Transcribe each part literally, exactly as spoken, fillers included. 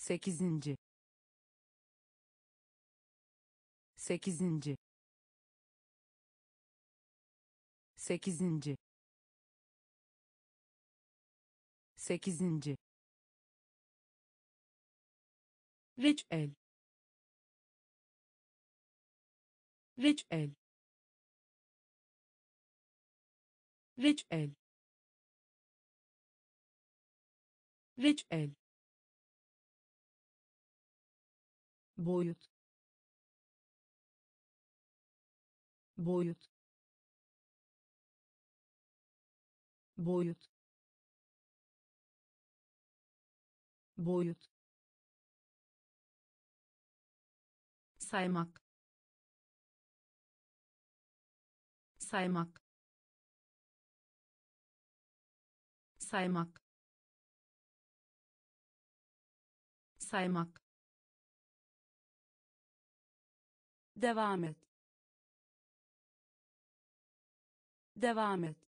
sekizinci sekizinci sekizinci sekizinci reçel reçel reçel reçel boyut boyut boyut boyut saymak saymak saymak saymak devam et devam et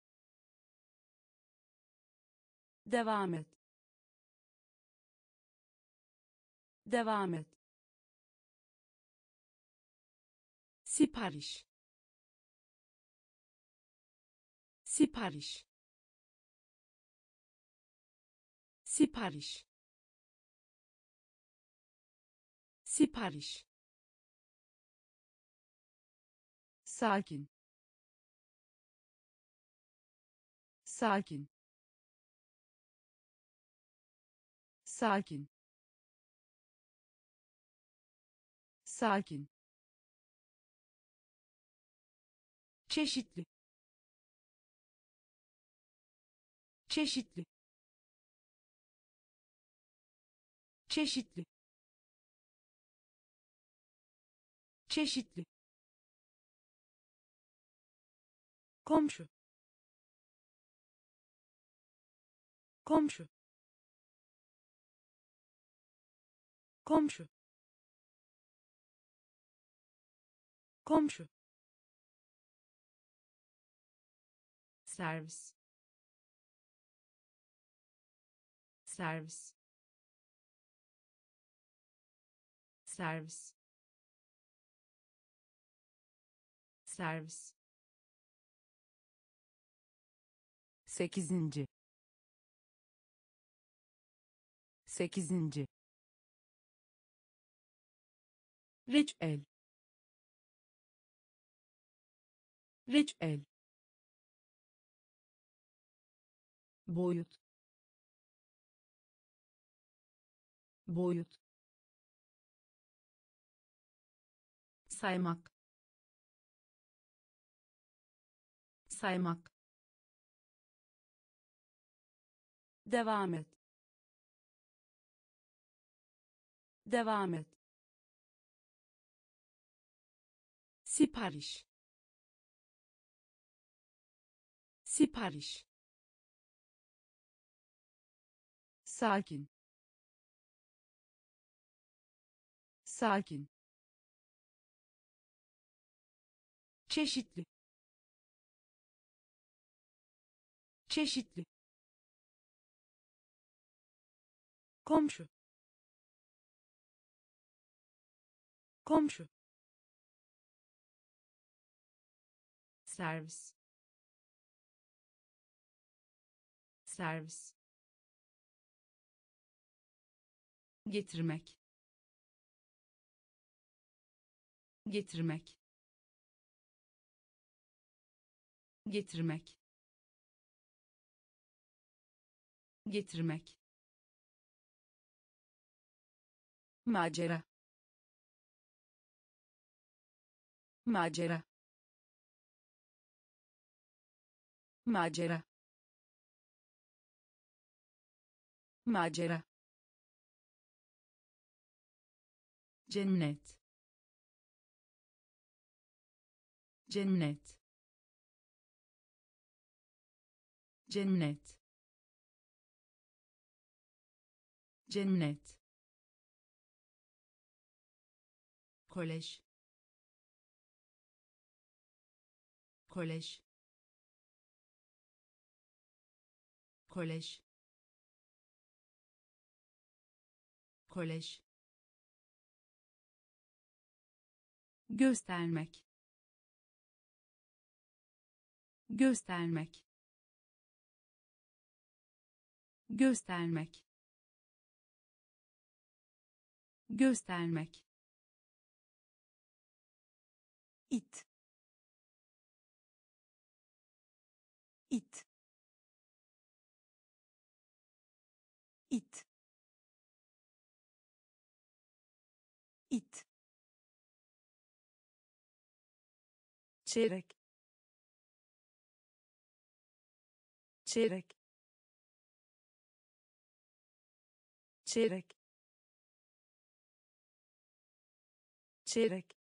devam et devam et sipariş sipariş sipariş sipariş sakin sakin sakin sakin çeşitli çeşitli çeşitli çeşitli komşu komşu komşu komşu servis servis servis servis sekizinci sekizinci reçel reçel boyut boyut saymak saymak devam et devam et sipariş sipariş sakin sakin çeşitli çeşitli komşu komşu servis servis getirmek getirmek getirmek getirmek macera macera macera macera cennet cennet cennet cennet kolej kolej kolej kolej, göstermek, göstermek, göstermek, göstermek, it, it, it, it, çeyrek, çeyrek, çeyrek, çeyrek,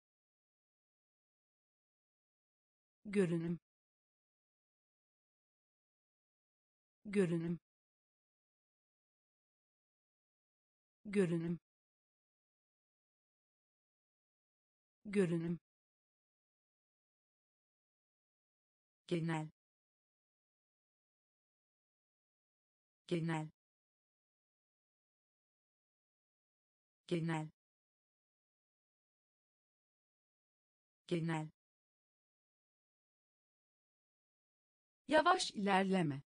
görünüm, görünüm, görünüm, görünüm, genel, genel, genel, genel, yavaş ilerleme,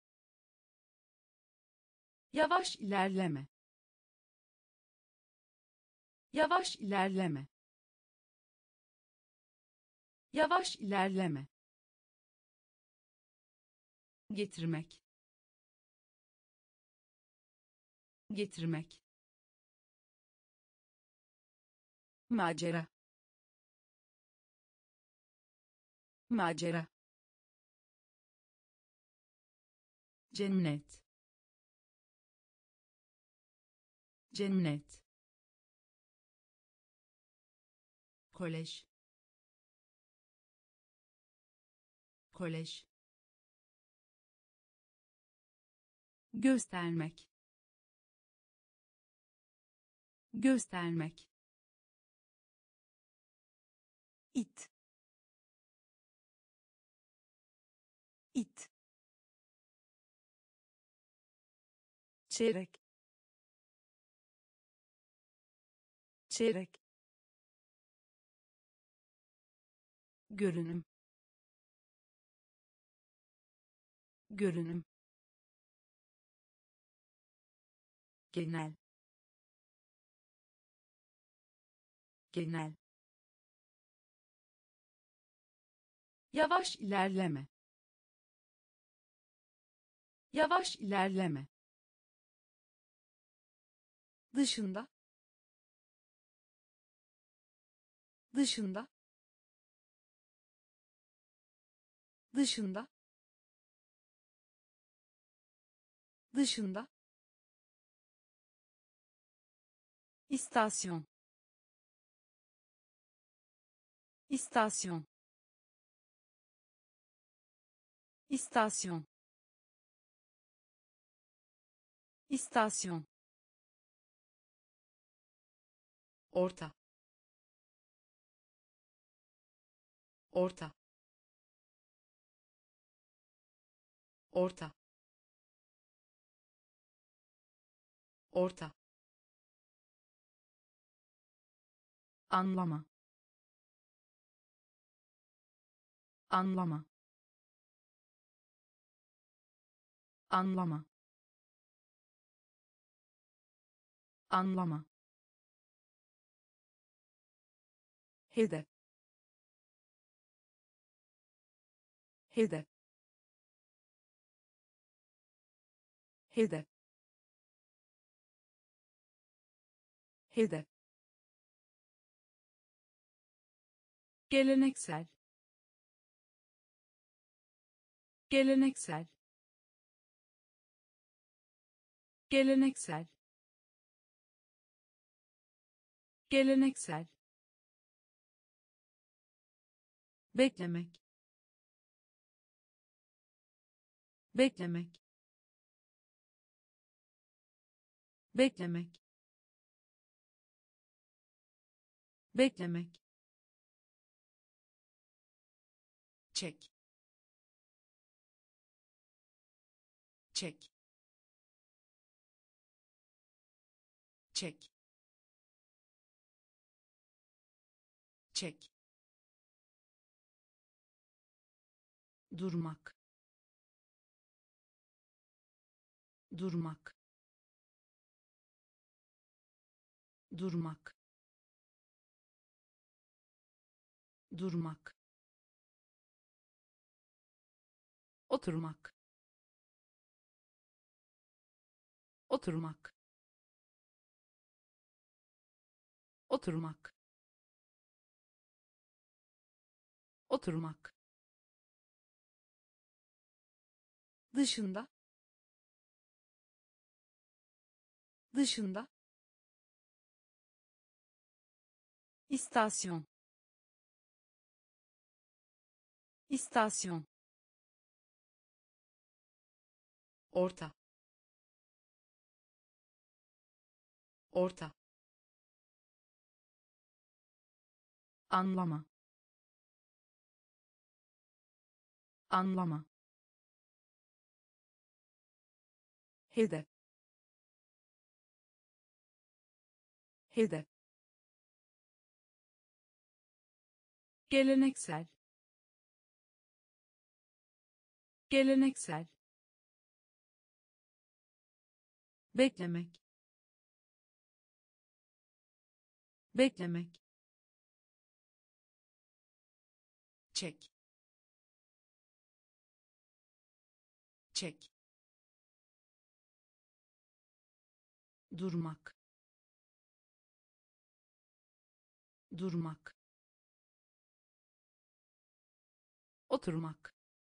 yavaş ilerleme, yavaş ilerleme, yavaş ilerleme, getirmek, getirmek, macera, macera, cennet, cennet, kolej, kolej, göstermek, göstermek, it, it, çeyrek, çeyrek, görünüm, görünüm, genel, genel, yavaş ilerleme, yavaş ilerleme, dışında, dışında, dışında, dışında, istasyon, istasyon, istasyon, istasyon, orta, orta, orta, orta, anlama, anlama, anlama, anlama, hedef, hedef, hedef, hedef, geleneksel, geleneksel, geleneksel, geleneksel, beklemek, beklemek, beklemek, beklemek, çek, çek, çek, çek, durmak, durmak, durmak, durmak, oturmak, oturmak, oturmak, oturmak, dışında, dışında, istasyon, istasyon, orta, orta, anlama, anlama, hedef, hedef, geleneksel, geleneksel, beklemek, beklemek, çek, çek, durmak, durmak, oturmak,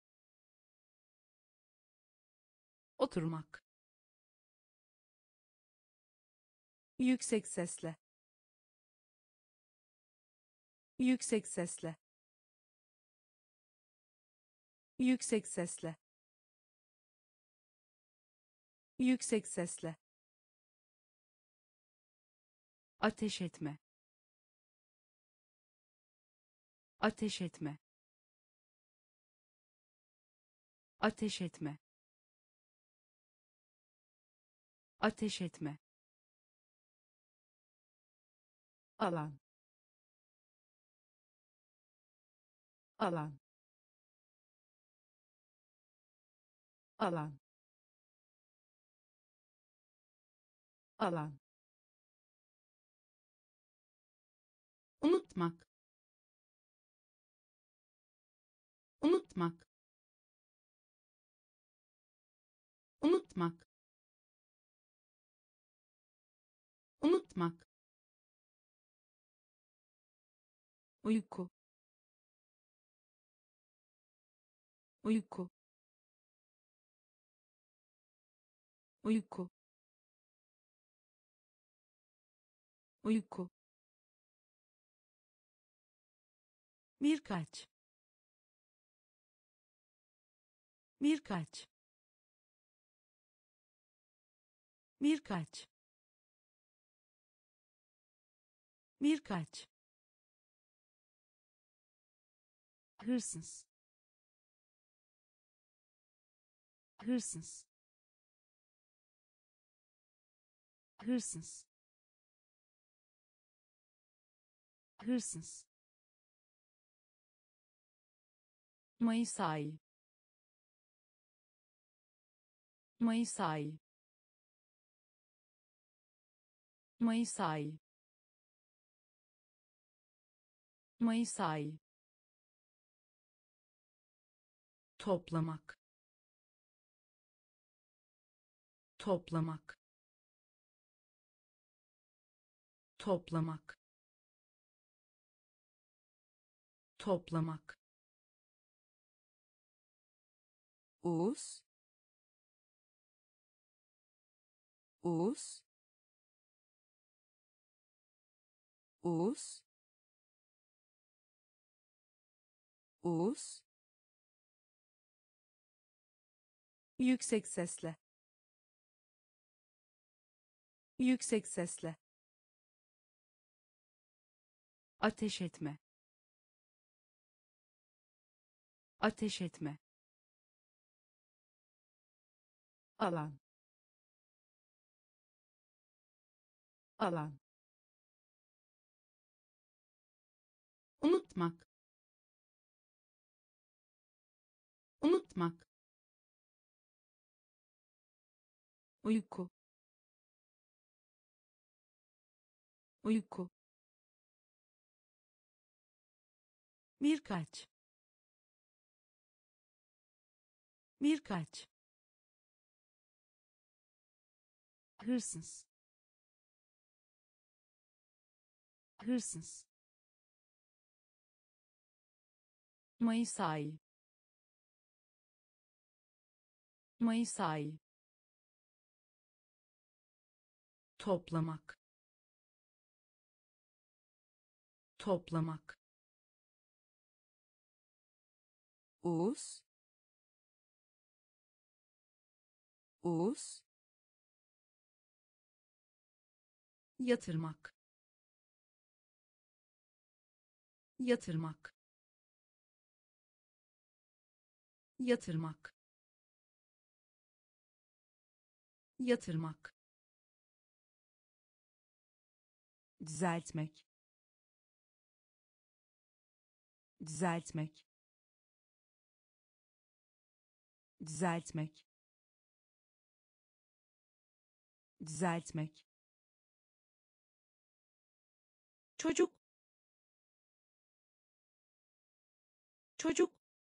oturmak, yüksek sesle, yüksek sesle, yüksek sesle, yüksek sesle, ateş etme, ateş etme, ateş etme, ateş etme, alan, alan, alan, alan, unutmak, unutmak, unutmak, unutmak, uyku, uyku, uyku, uyku, birkaç, birkaç, birkaç, birkaç, hırsız, hırsız, hırsız, hırsız, Mayıs ayı, Mayıs ayı, Mayıs ayı, Mayıs ayı, toplamak, toplamak, toplamak, toplamak, uz, uz, uz, uz, yüksek sesle, yüksek sesle, ateş etme, ateş etme, alan, alan, unutmak, unutmak, uyku, uyku, birkaç, birkaç, hırsız, hırsız, Mayıs ayı, Mayıs ayı, toplamak, toplamak, Uğuz, Uğuz, yatırmak, yatırmak, yatırmak, yatırmak, düzeltmek, düzeltmek, düzeltmek, düzeltmek, çocuk, çocuk,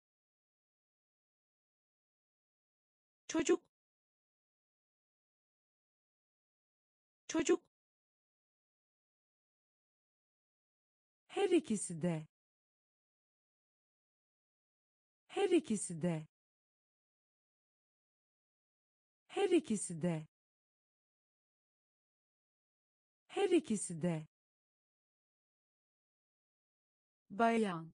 çocuk, çocuk, her ikisi de, her ikisi de, her ikisi de, her ikisi de, bayan,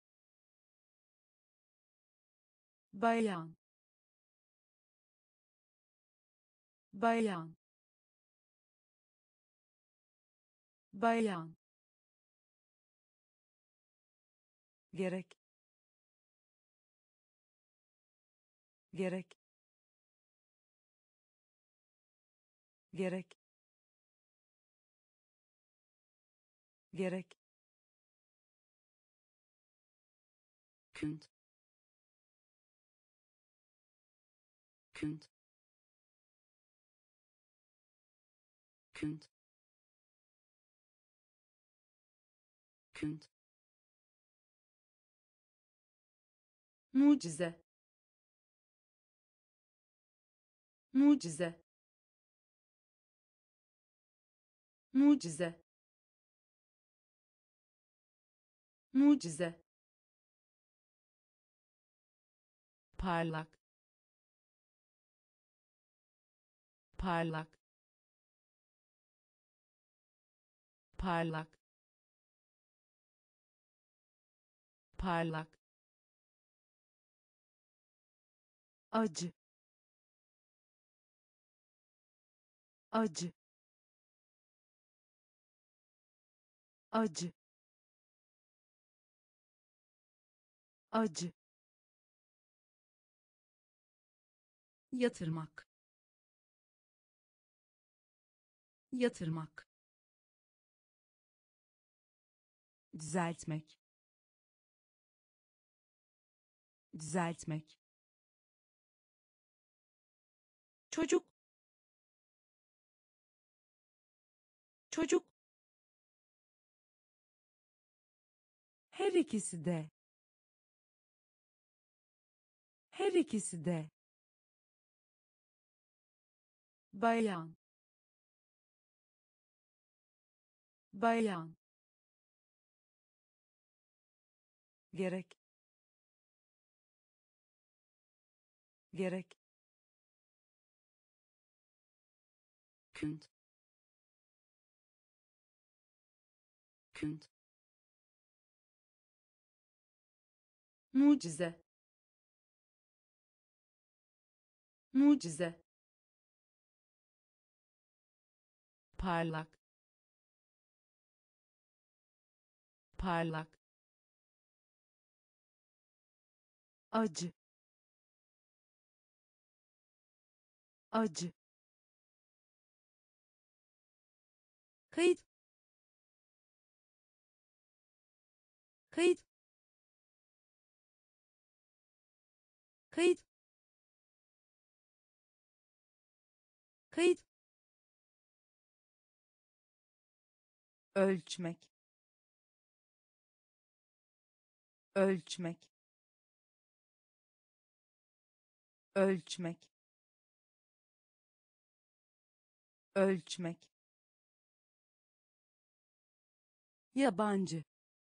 bayan, bayan, bayan, gerek, gerek, gerek, gerek, künd, künd, künd, künd, mucize, mucize, mucize, mucize, parlak, parlak, parlak, parlak, acı, acı, acı, acı, yatırmak, yatırmak, düzeltmek, düzeltmek, çocuk, çocuk, her ikisi de, her ikisi de, bayan, bayan, gerek, gerek, künd, künd, mucize, mucize, parlak, parlak, acı, acı, kayıt kayıt kayıt kayıt ölçmek ölçmek ölçmek ölçmek yabancı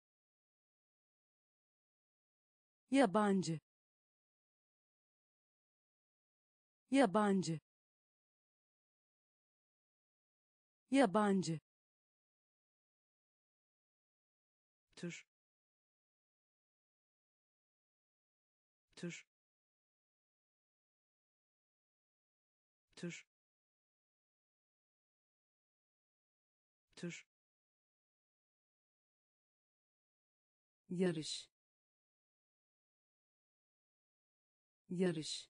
yabancı yabancı yabancı tür tür tür tür yarış yarış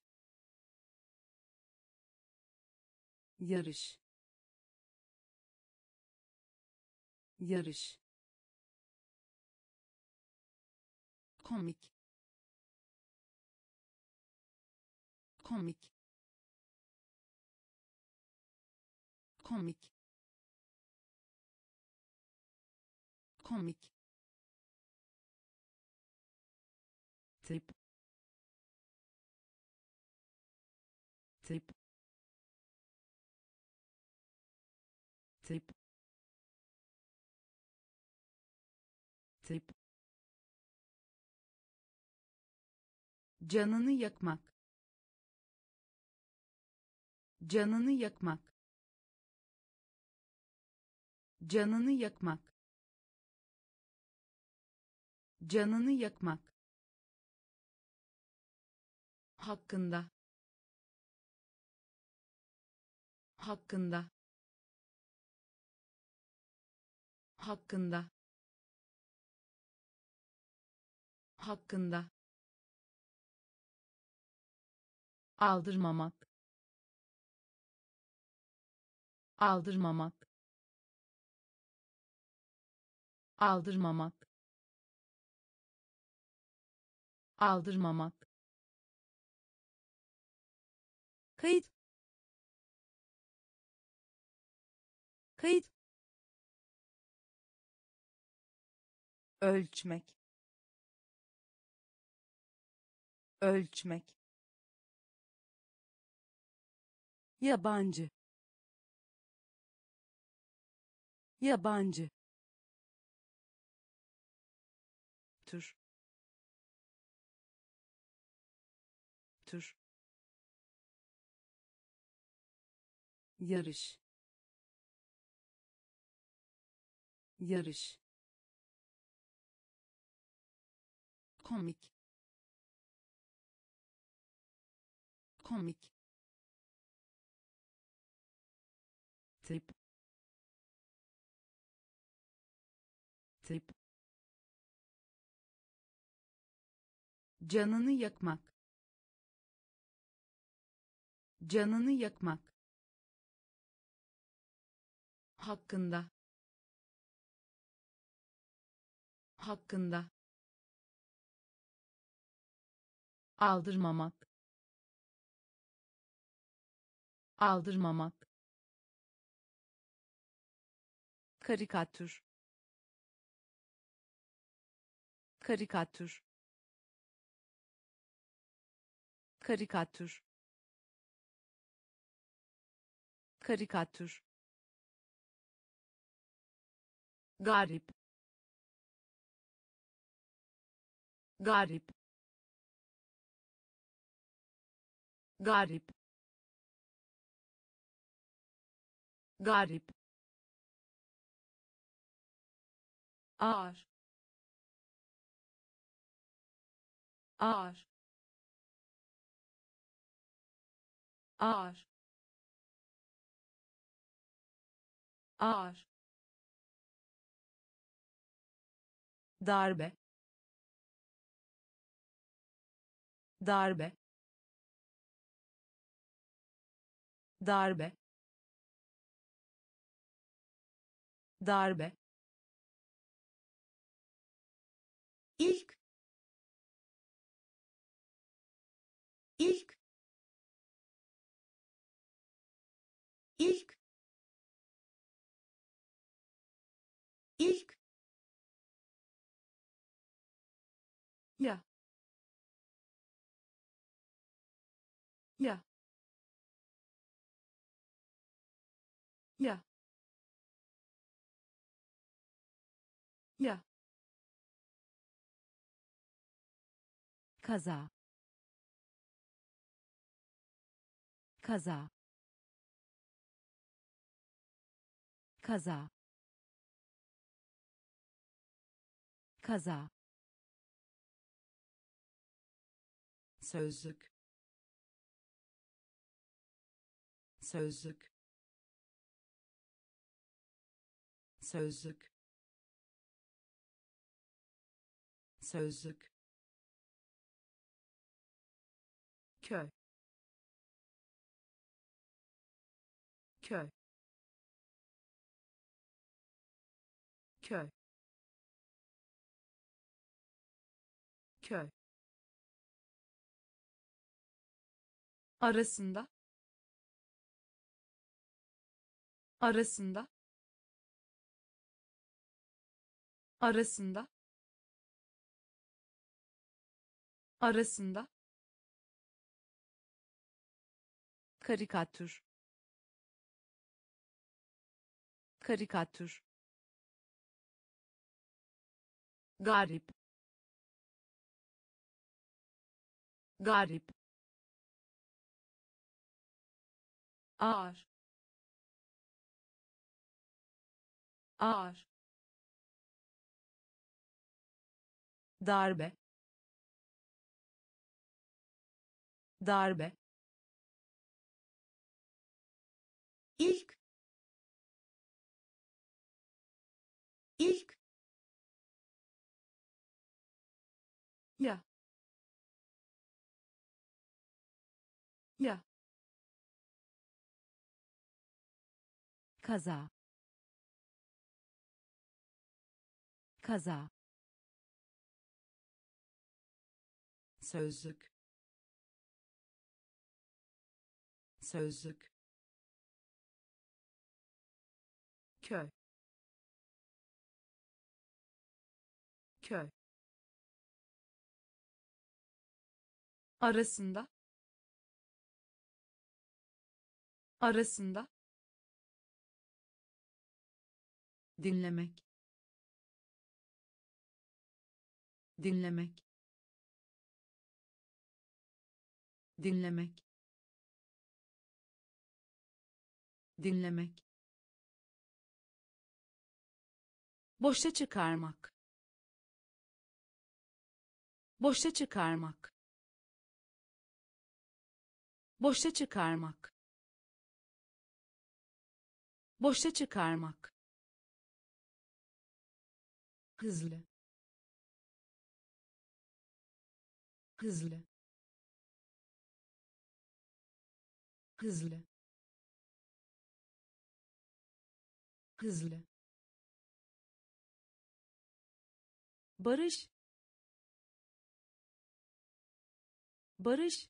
yarış yarış komik komik komik komik tip tip tip tip canını yakmak canını yakmak canını yakmak canını yakmak hakkında hakkında hakkında hakkında aldırmamak aldırmamak aldırmamak aldırmamak kayıt kayıt ölçmek ölçmek yabancı yabancı tür tür yarış yarış komik komik tip tip canını yakmak canını yakmak hakkında hakkında aldırmamak aldırmamak karikatür karikatür karikatür karikatür garip garip garip garip ağır ağır ağır ağır darbe darbe darbe darbe, ilk ilk ilk ilk ya ya ya ya kaza kaza kaza kaza sözlük sözlük sözlük sözlük köy köy köy köy arasında arasında arasında arasında karikatür karikatür garip garip ağır ağır darbe darbe ilk ilk ya ya kaza kaza sözlük sözlük köy köy arasında arasında dinlemek dinlemek dinlemek dinlemek boşa çıkarmak boşa çıkarmak boşa çıkarmak boşa çıkarmak hızlı hızlı hızlı hızlı barış barış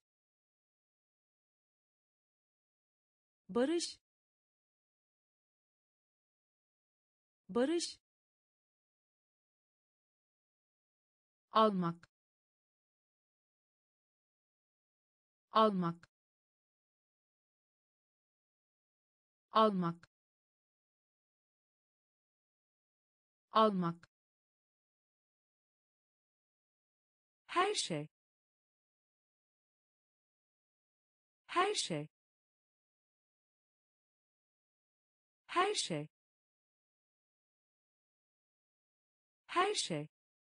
barış barış almak almak almak almak her şey her şey her şey her şey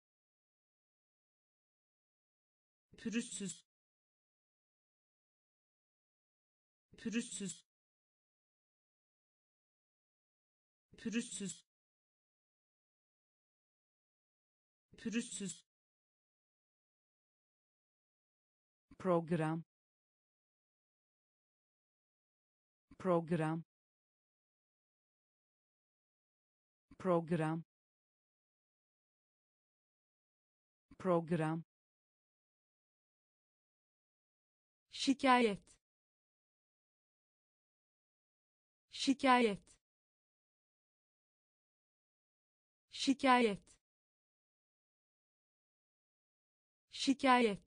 pürüzsüz pürüzsüz pürüzsüz pürüzsüz program program program program şikayet şikayet şikayet şikayet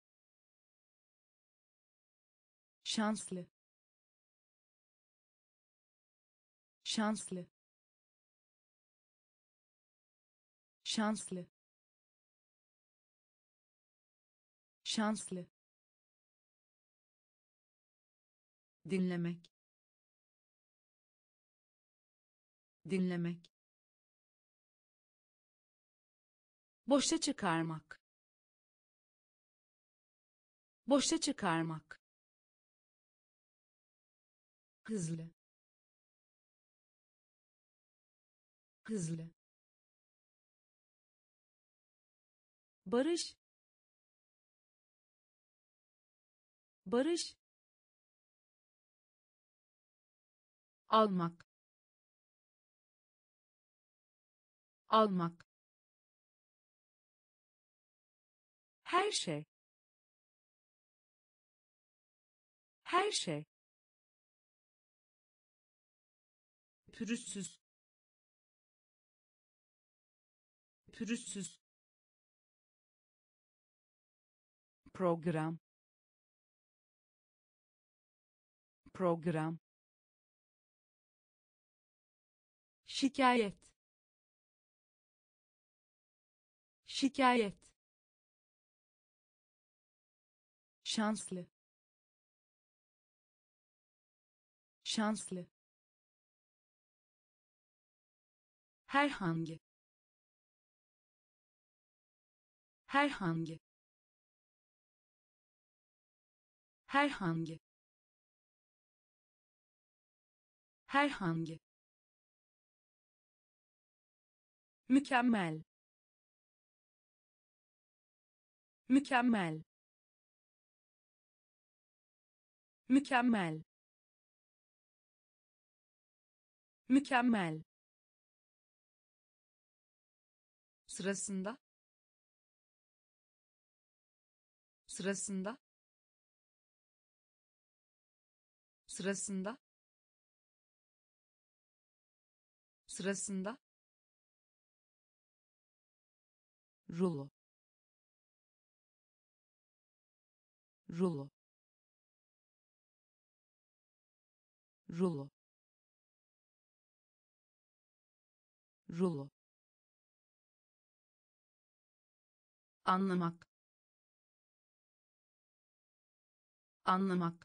şanslı şanslı şanslı şanslı dinlemek dinlemek boşa çıkarmak boşa çıkarmak hızlı hızlı barış barış almak almak her şey her şey pürüzsüz pürüzsüz program program şikayet şikayet şanslı şanslı herhangi herhangi herhangi herhangi mükemmel mükemmel mükemmel mükemmel sırasında sırasında sırasında sırasında rulo rulo rulo rulo anlamak anlamak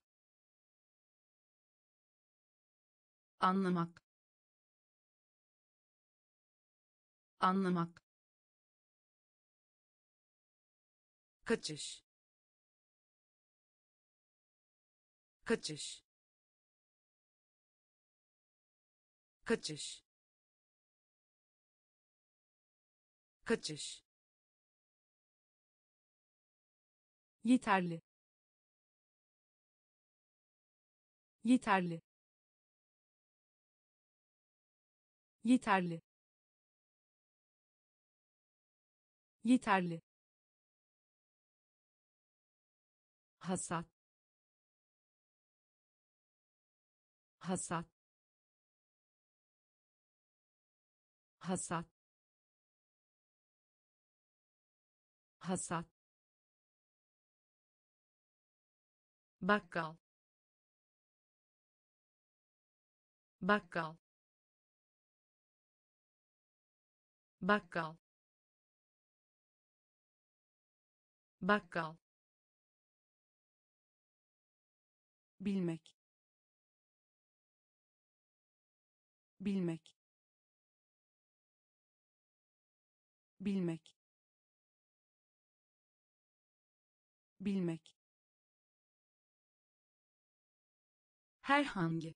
anlamak anlamak kaçış kaçış kaçış kaçış yeterli yeterli yeterli yeterli hasat hasat hasat hasat bakkal bakkal bakkal bakkal bilmek bilmek bilmek bilmek herhangi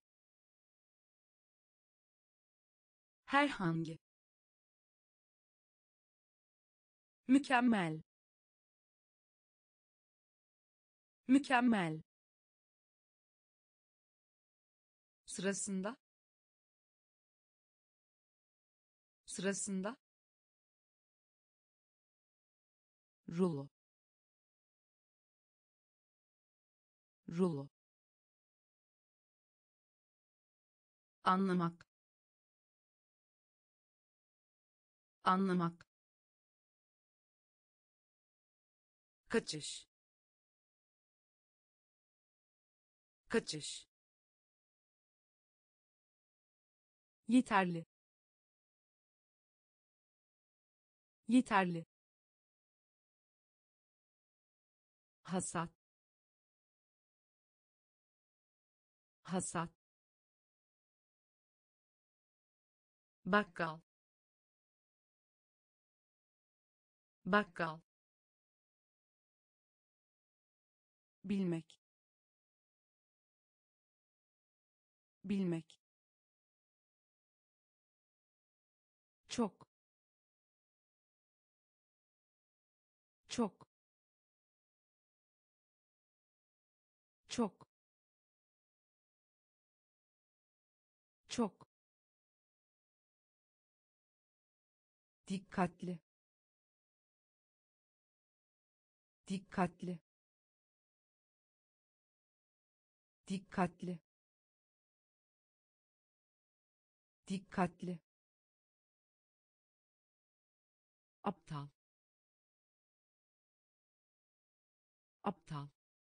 herhangi mükemmel mükemmel sırasında sırasında, rulo, rulo, anlamak, anlamak, kaçış, kaçış, yeterli, yeterli, hasat, hasat, bakkal, bakkal, bilmek, bilmek, çok, çok, çok, çok, dikkatli, dikkatli, dikkatli, dikkatli, aptal, aptal,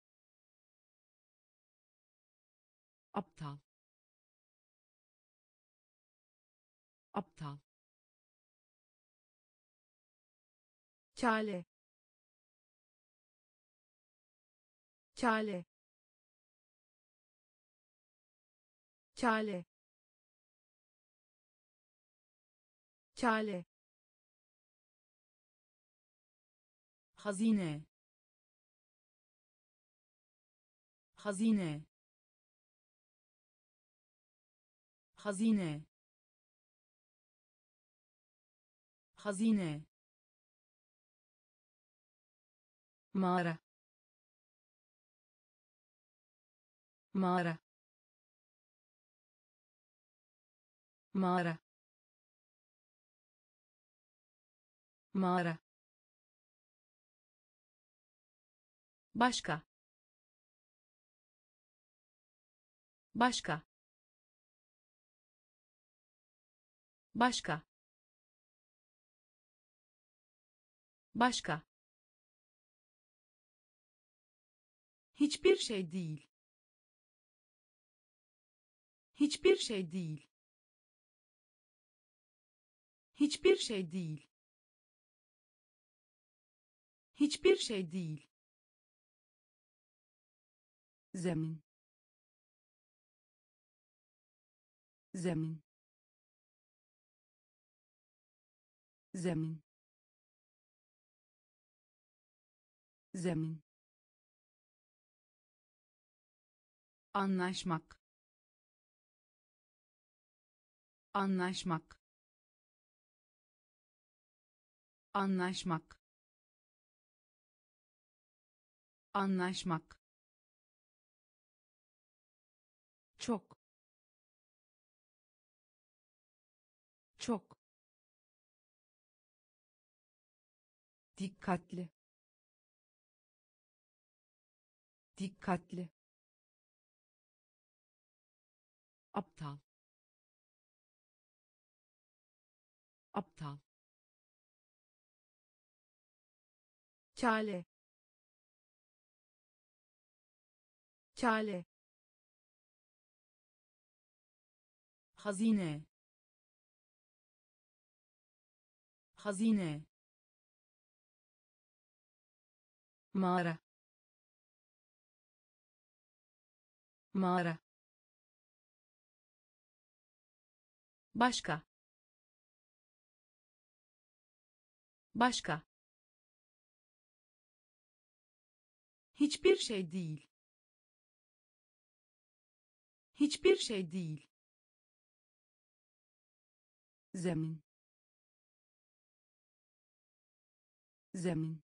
aptal, aptal, kale, kale, kale, kale, hazine, hazine, hazine, hazine, mağara, mağara, mağara, mağara, başka, başka, başka, başka, hiçbir şey değil, hiçbir şey değil, hiçbir şey değil, hiçbir şey değil, zemin, zemin, zemin, zemin, anlaşmak, anlaşmak, anlaşmak, anlaşmak, çok, çok, dikkatli, dikkatli, aptal, aptal, kale, kale, hazine, hazine, mağara, mağara, başka, başka, hiçbir şey değil, hiçbir şey değil, zemin, zemin,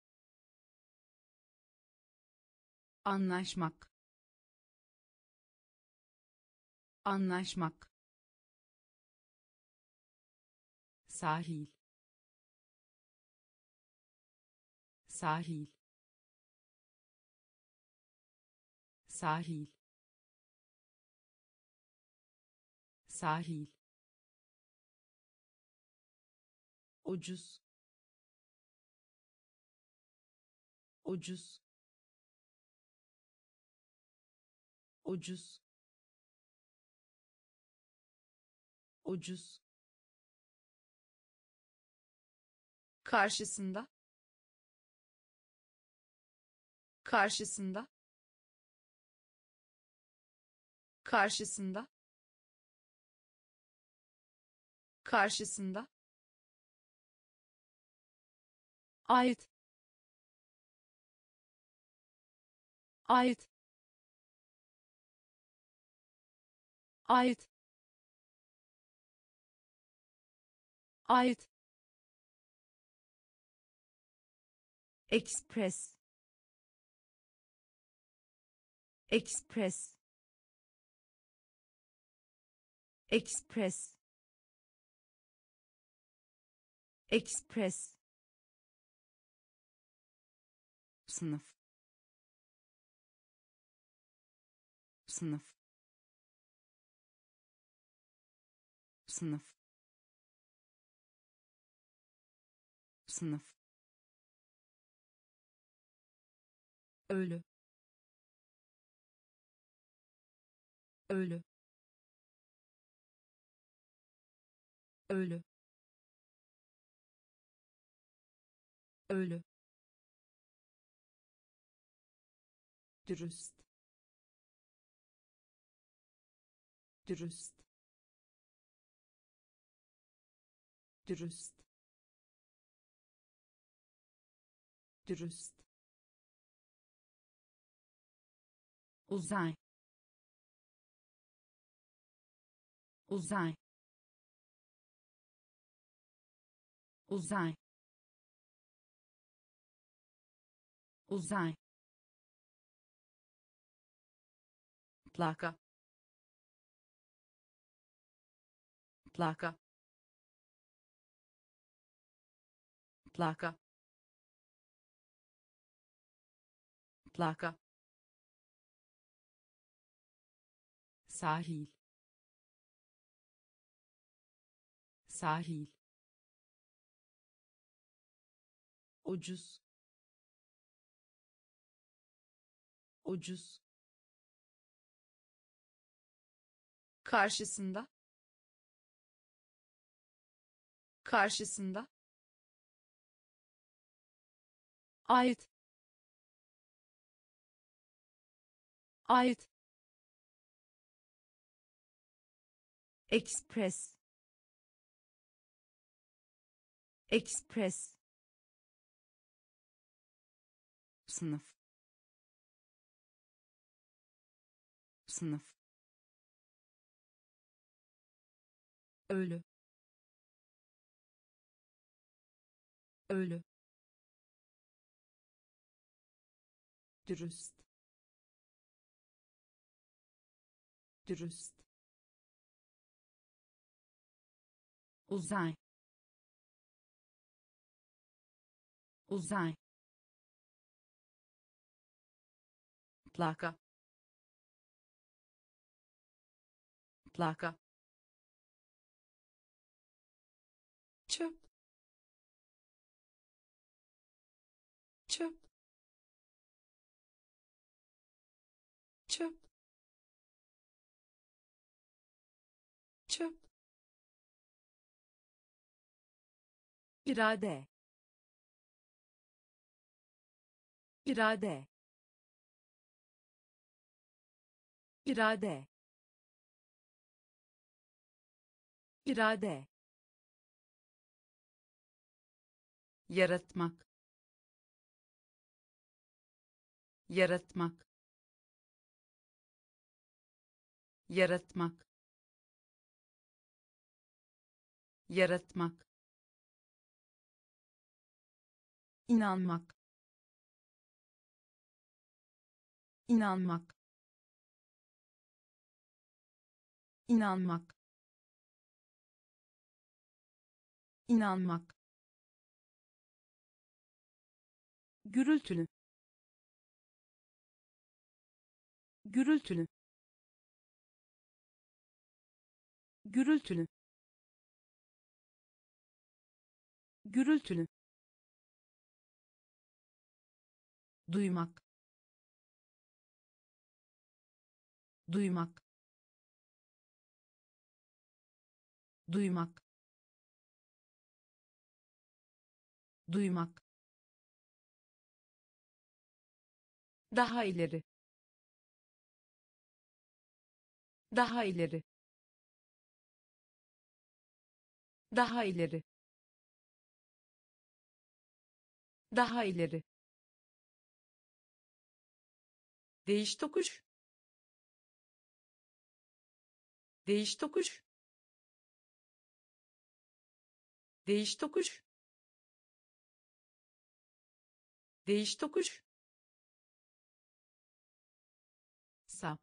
anlaşmak, anlaşmak, sahil sahil sahil sahil ucuz ucuz ucuz ucuz karşısında karşısında karşısında karşısında ait ait ait ait Express Express Express Express sınıf sınıf sınıf sınıf ölü ölü ölü ölü dürüst dürüst dürüst dürüst uzay uzay uzay uzay plaka plaka plaka plaka sahil sahil ucuz ucuz karşısında karşısında ait ait Express Express sınıf sınıf ölü ölü dürüst dürüst uzay uzay plaka plaka çöp çöp çöp çöp irade irade irade irade yaratmak yaratmak yaratmak yaratmak inanmak inanmak inanmak inanmak, gürültülü, gürültülü, gürültülü, gürültülü, duymak, duymak, duymak, duymak, daha ileri, daha ileri, daha ileri, daha ileri, değiş tokuş, değiş tokuş, değiş tokuş, değiş tokuş, sap,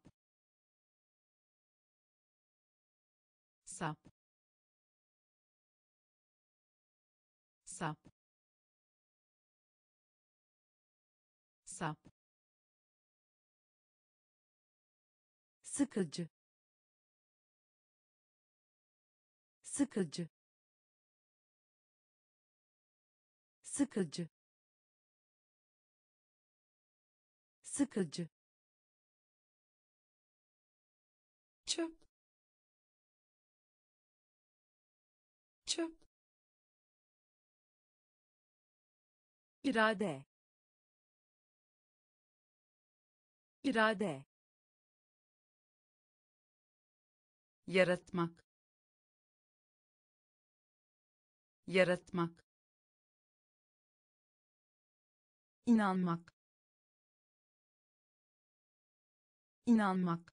sap, sap, sap, sıkıcı, sıkıcı, sıkıcı, sıkıcı, çöp, çöp, irade, irade, yaratmak, yaratmak, inanmak, inanmak,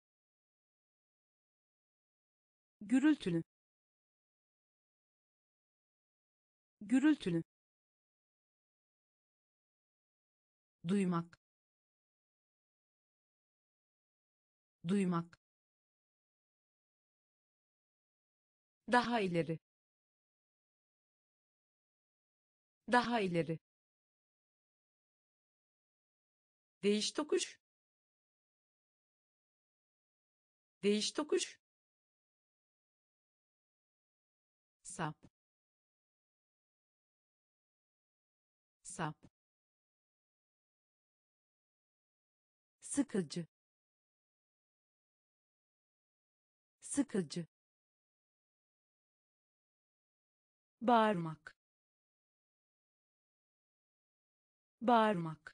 gürültülü, gürültülü, duymak, duymak, daha ileri, daha ileri, değiş tokuş, değiş tokuş, sap, sap, sıkıcı, sıkıcı, bağırmak, bağırmak,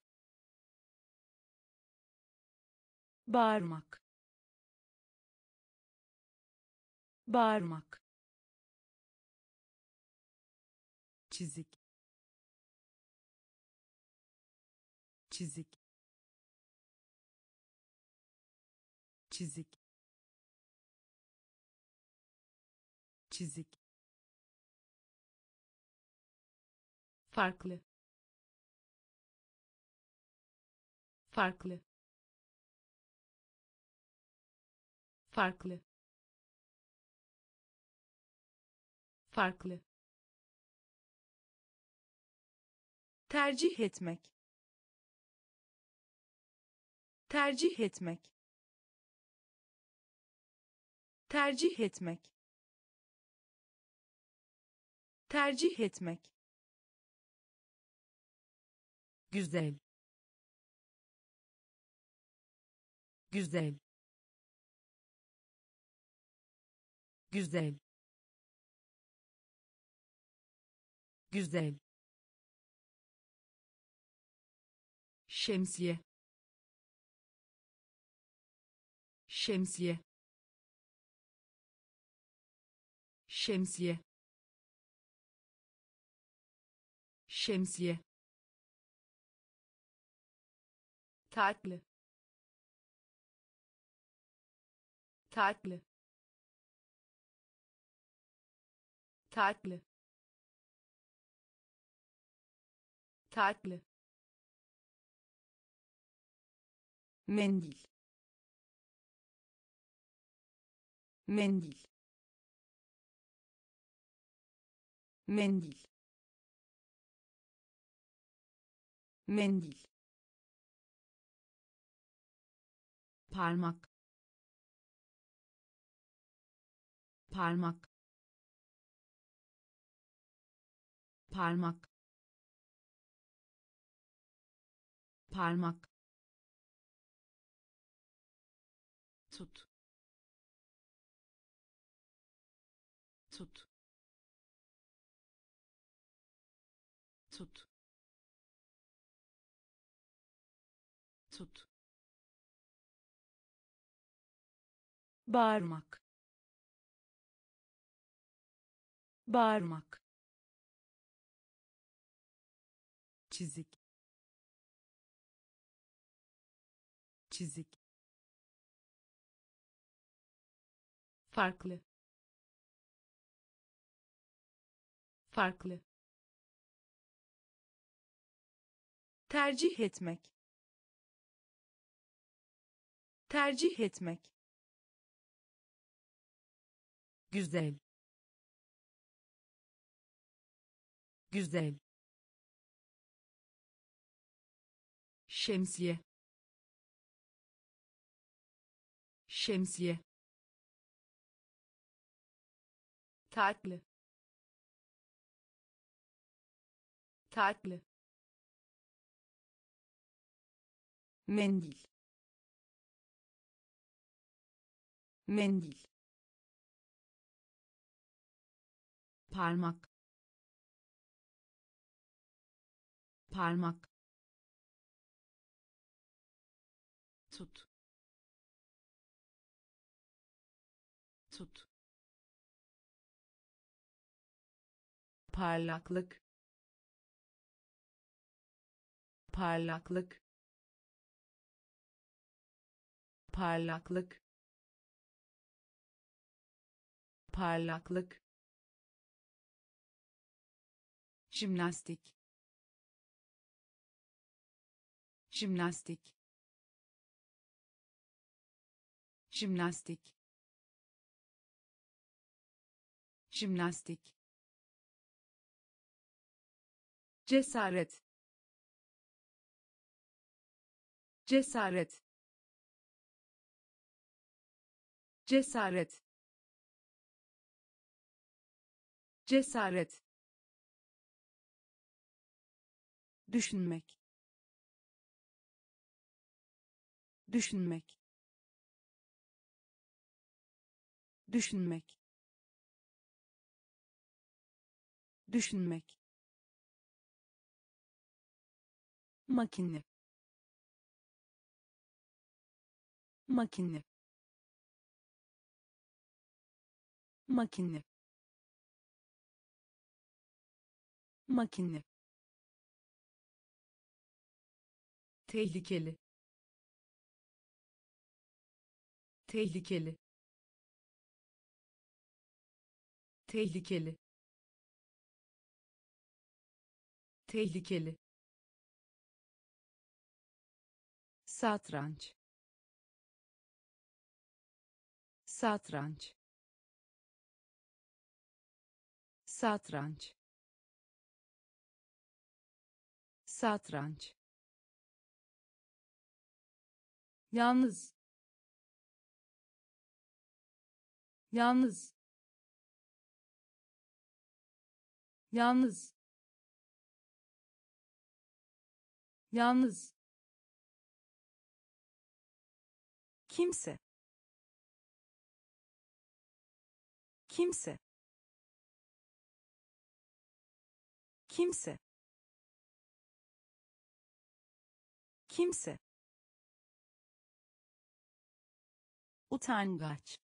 bağırmak, bağırmak, çizik, çizik, çizik, çizik, farklı, farklı, farklı, farklı, tercih etmek, tercih etmek, tercih etmek, tercih etmek, güzel, güzel, güzel, güzel, şemsiye, şemsiye, şemsiye, şemsiye, tatlı, tatlı, tatlı, tatlı, mendil, mendil, mendil, mendil, parmak, parmak, parmak, parmak, tut, tut, tut, tut, bağırmak, bağırmak, çizik, çizik, farklı, farklı, tercih etmek, tercih etmek, güzel, güzel, şemsiye, şemsiye, tatlı, tatlı, mendil, mendil, parmak, parmak, tut, tut, parlaklık, parlaklık, parlaklık, parlaklık, jimnastik, jimnastik, jimnastik, jimnastik, cesaret, cesaret, cesaret, cesaret, düşünmek, düşünmek, düşünmek, düşünmek, makine, makine, makine, makine, tehlikeli, tehlikeli, tehlikeli, tehlikeli, satranç, satranç, satranç, satranç, yalnız, yalnız, yalnız, yalnız, kimse, kimse, kimse, kimse, utangaç,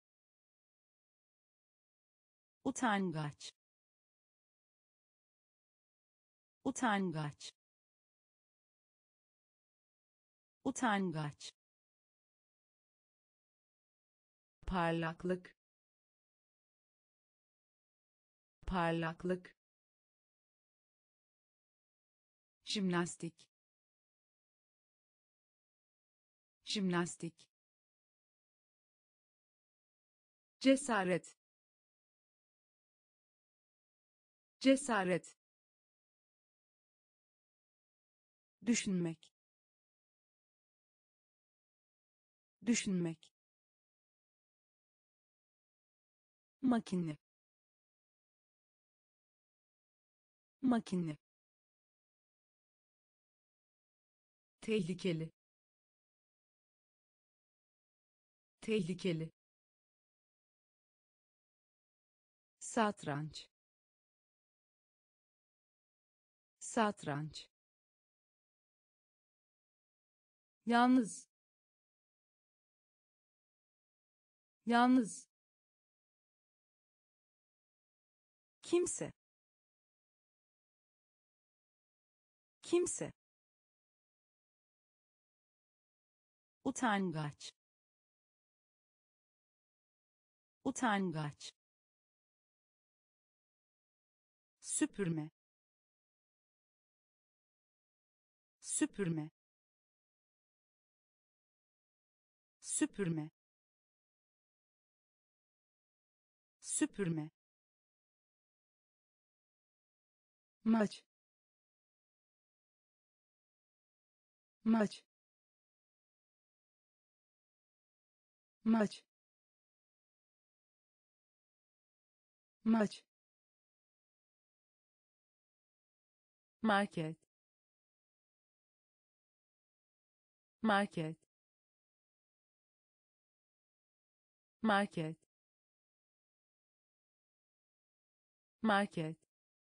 utangaç, utangaç, utangaç, parlaklık, parlaklık, jimnastik, jimnastik, cesaret, cesaret, düşünmek, düşünmek, makine, makine, tehlikeli, tehlikeli, satranç, satranç, yalnız, yalnız, kimse, kimse, utangaç, utangaç, süpürme, süpürme, süpürme, süpürme, maç, maç, maç, maç, market, market, market, market,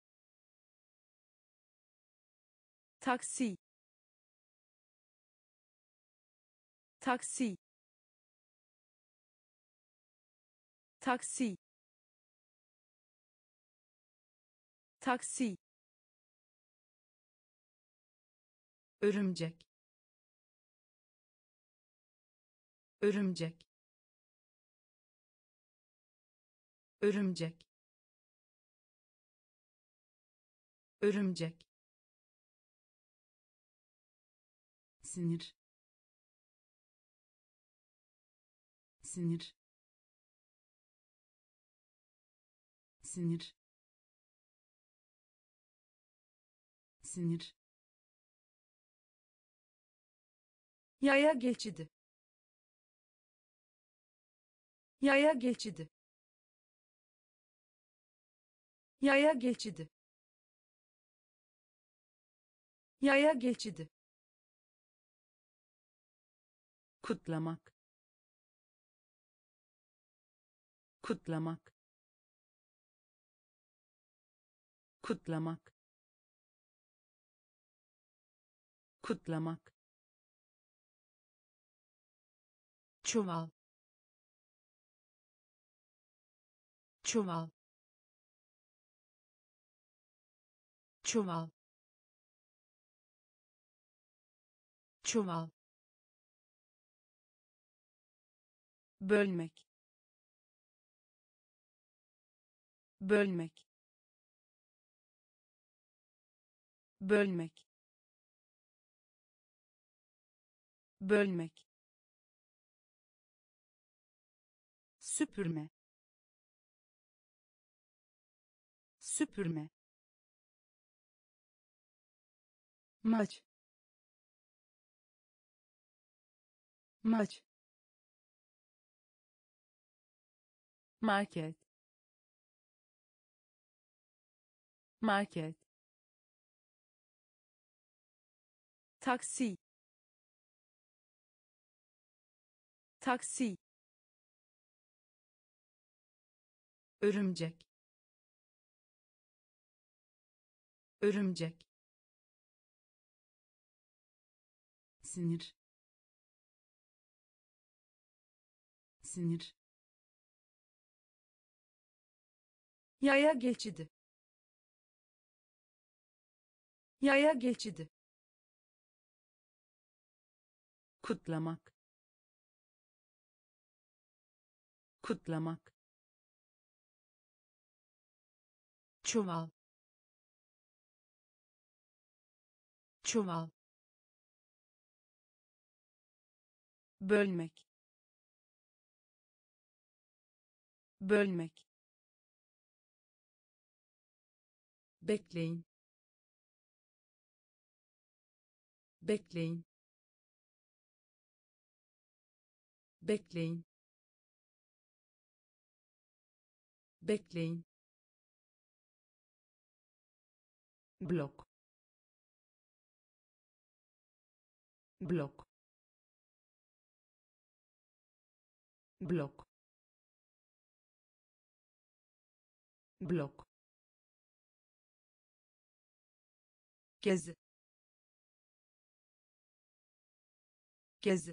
taksi, taksi, taksi, taksi, örümcek, örümcek, örümcek, örümcek, sinir, sinir, sinir, sinir, yaya geçidi, yaya geçidi, yaya geçidi, yaya geçidi, kutlamak, kutlamak, kutlamak, kutlamak, çuval, çuval, çuval, çuval, bölmek, bölmek, bölmek, bölmek, süpürme, süpürme, maç, maç, market, market, taksi, taksi, örümcek, örümcek, sinir, sinir, yaya geçidi, yaya geçidi, kutlamak, kutlamak, çuval, çuval, bölmek, bölmek, bekleyin, bekleyin, bekleyin, bekleyin, blok, blok, blok, blok, gezi, gezi,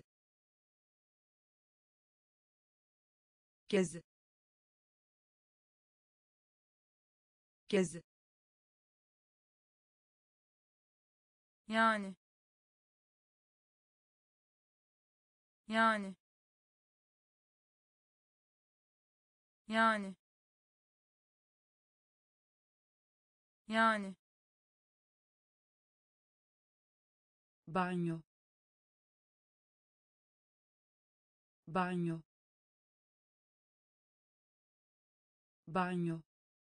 gezi, gezi, yani yani yani yani banyo, banyo, banyo,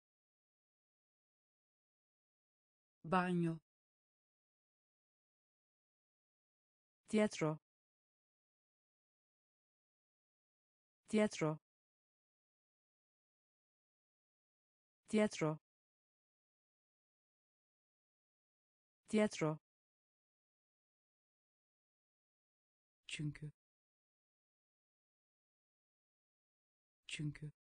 banyo, tiyatro, tiyatro, tiyatro, tiyatro, çünkü, çünkü,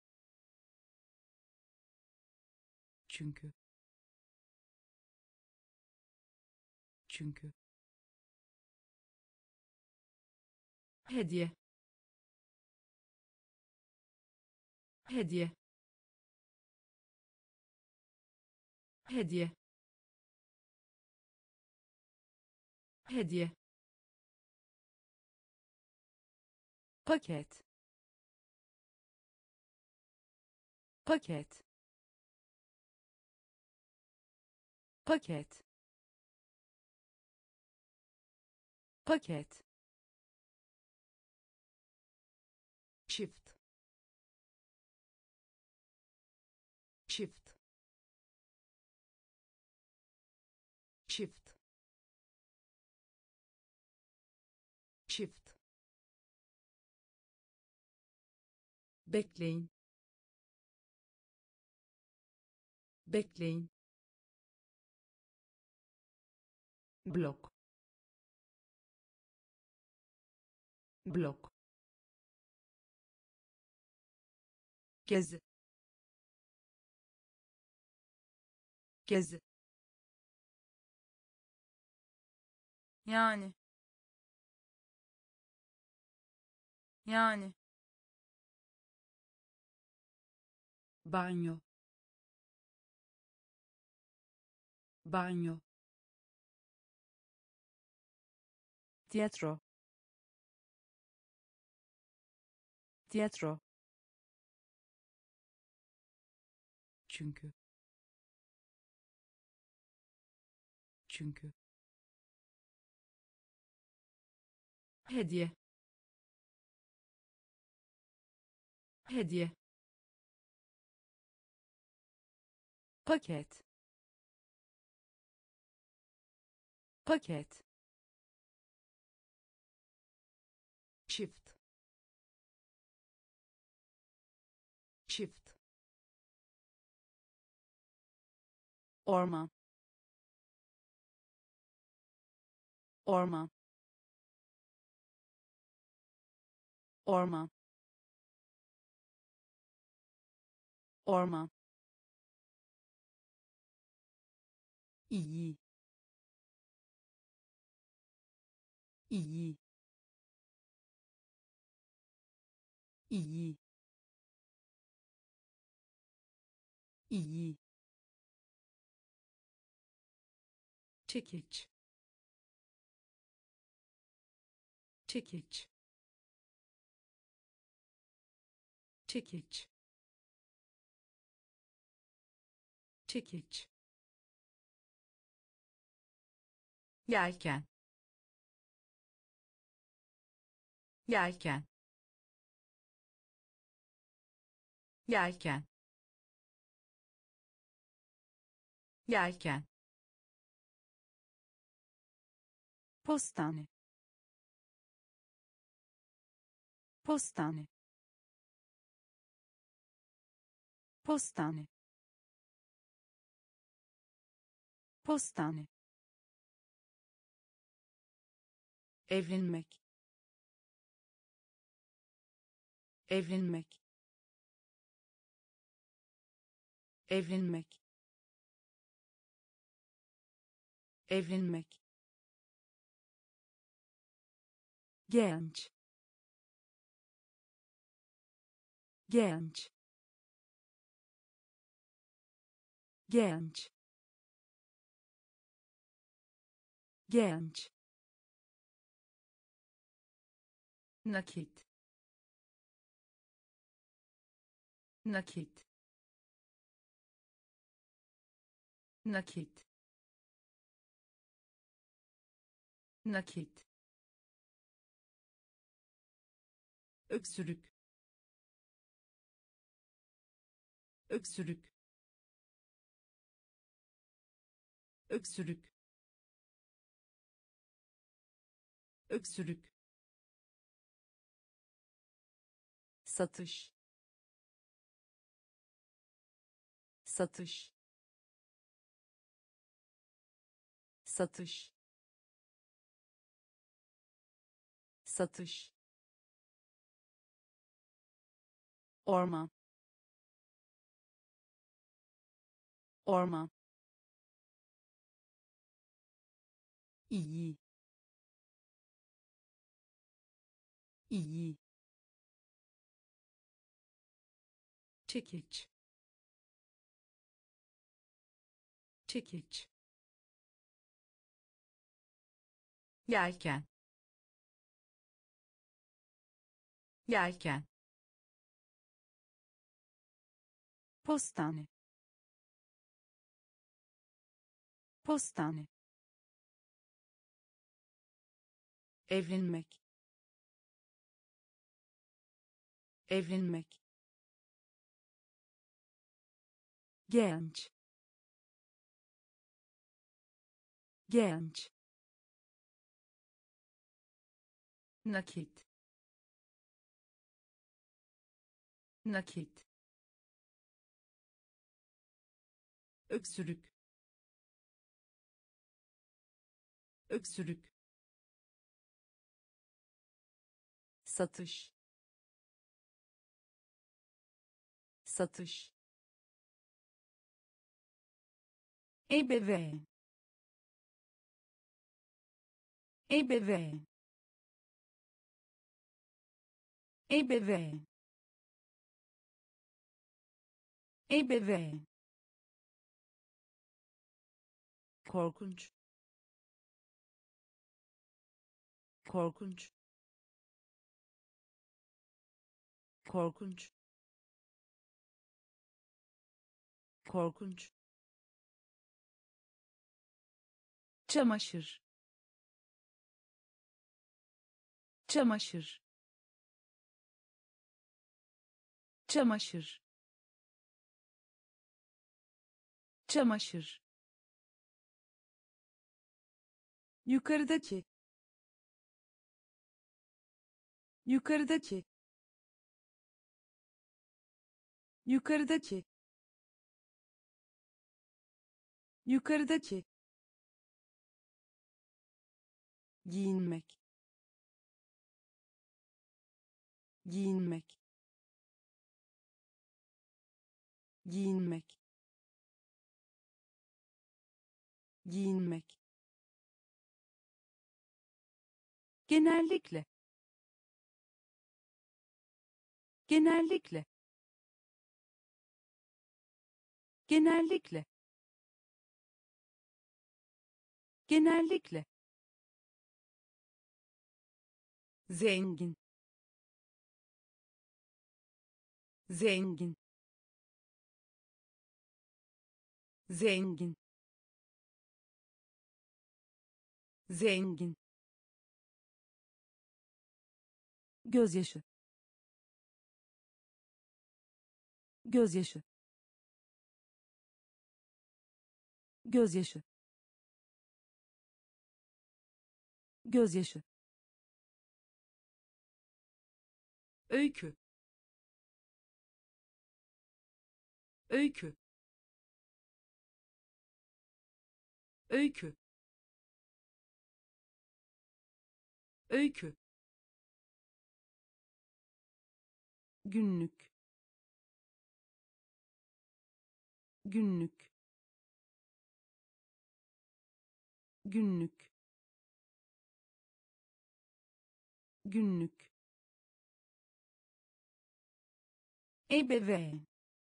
çünkü, çünkü, hediye, hediye, hediye, hediye, paket, paket, paket, paket, çift, çift, çift, çift, bekleyin, bekleyin, blok, blok, gezi, gezi, yani yani banyo, banyo, tiyatro, tiyatro, çünkü, çünkü, hediye, hediye, paket, paket, çift, çift, orman, orman, orman, orman, iyi, iyi, iyi, iyi, çekiç, çekiç, çekiç, çekiç, yelken, yelken, yelken, Yelken. Postane. Postane. Postane. Postane. Evlenmek. Evlenmek. Evlenmek. Evlenmek. Genç. Genç. Genç. Genç. Nakit. Nakit. Nakit. Nakit. Öksürük. Öksürük. Öksürük. Öksürük. Satış. Satış. Satış. Satış. Orman. Orman. İyi. İyi. Çekiç. Çekiç. Yelken. Yelken. Postane. Postane. Evlenmek. Evlenmek. Genç. Genç. Nakit. Nakit. Öksürük. Öksürük. Satış. Satış. Ebeveyn. Ebeveyn. Ebeveyn. Ebeveyn. Korkunç. Korkunç. Korkunç. Korkunç. Çamaşır. Çamaşır. Çamaşır. Çamaşır. Yukarıdaki. Yukarıdaki. Yukarıdaki. Yukarıdaki. Giyinmek. Giyinmek. Giyinmek. Giyinmek. Genellikle. Genellikle. Genellikle. Genellikle. Zengin. Zengin. Zengin. Zengin. Gözyaşı. Gözyaşı. gözyaşı, gözyaşı, öykü, öykü, öykü, öykü, günlük, günlük, günlük, günlük, ebeveyn,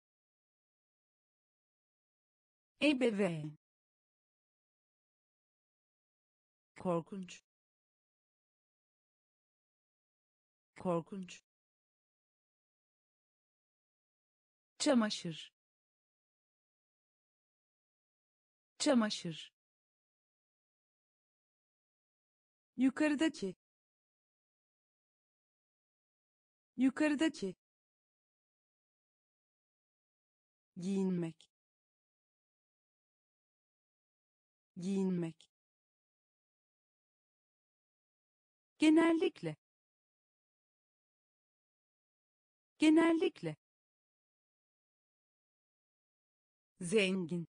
ebeveyn, korkunç, korkunç, çamaşır, çamaşır, yukarıdaki, yukarıdaki, giyinmek, giyinmek, genellikle, genellikle, zengin,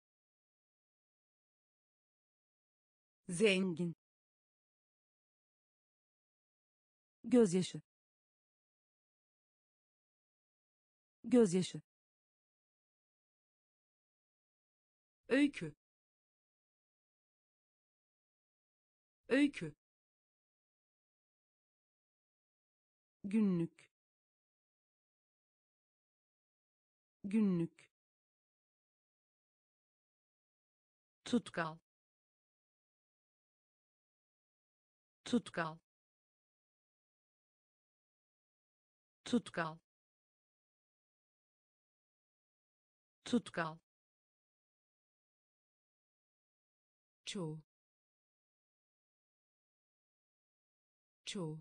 zengin, gözyaşı, gözyaşı, öykü, öykü, günlük, günlük, tutkal, tutkal, tutkal, tutkal, çoğu, çoğu,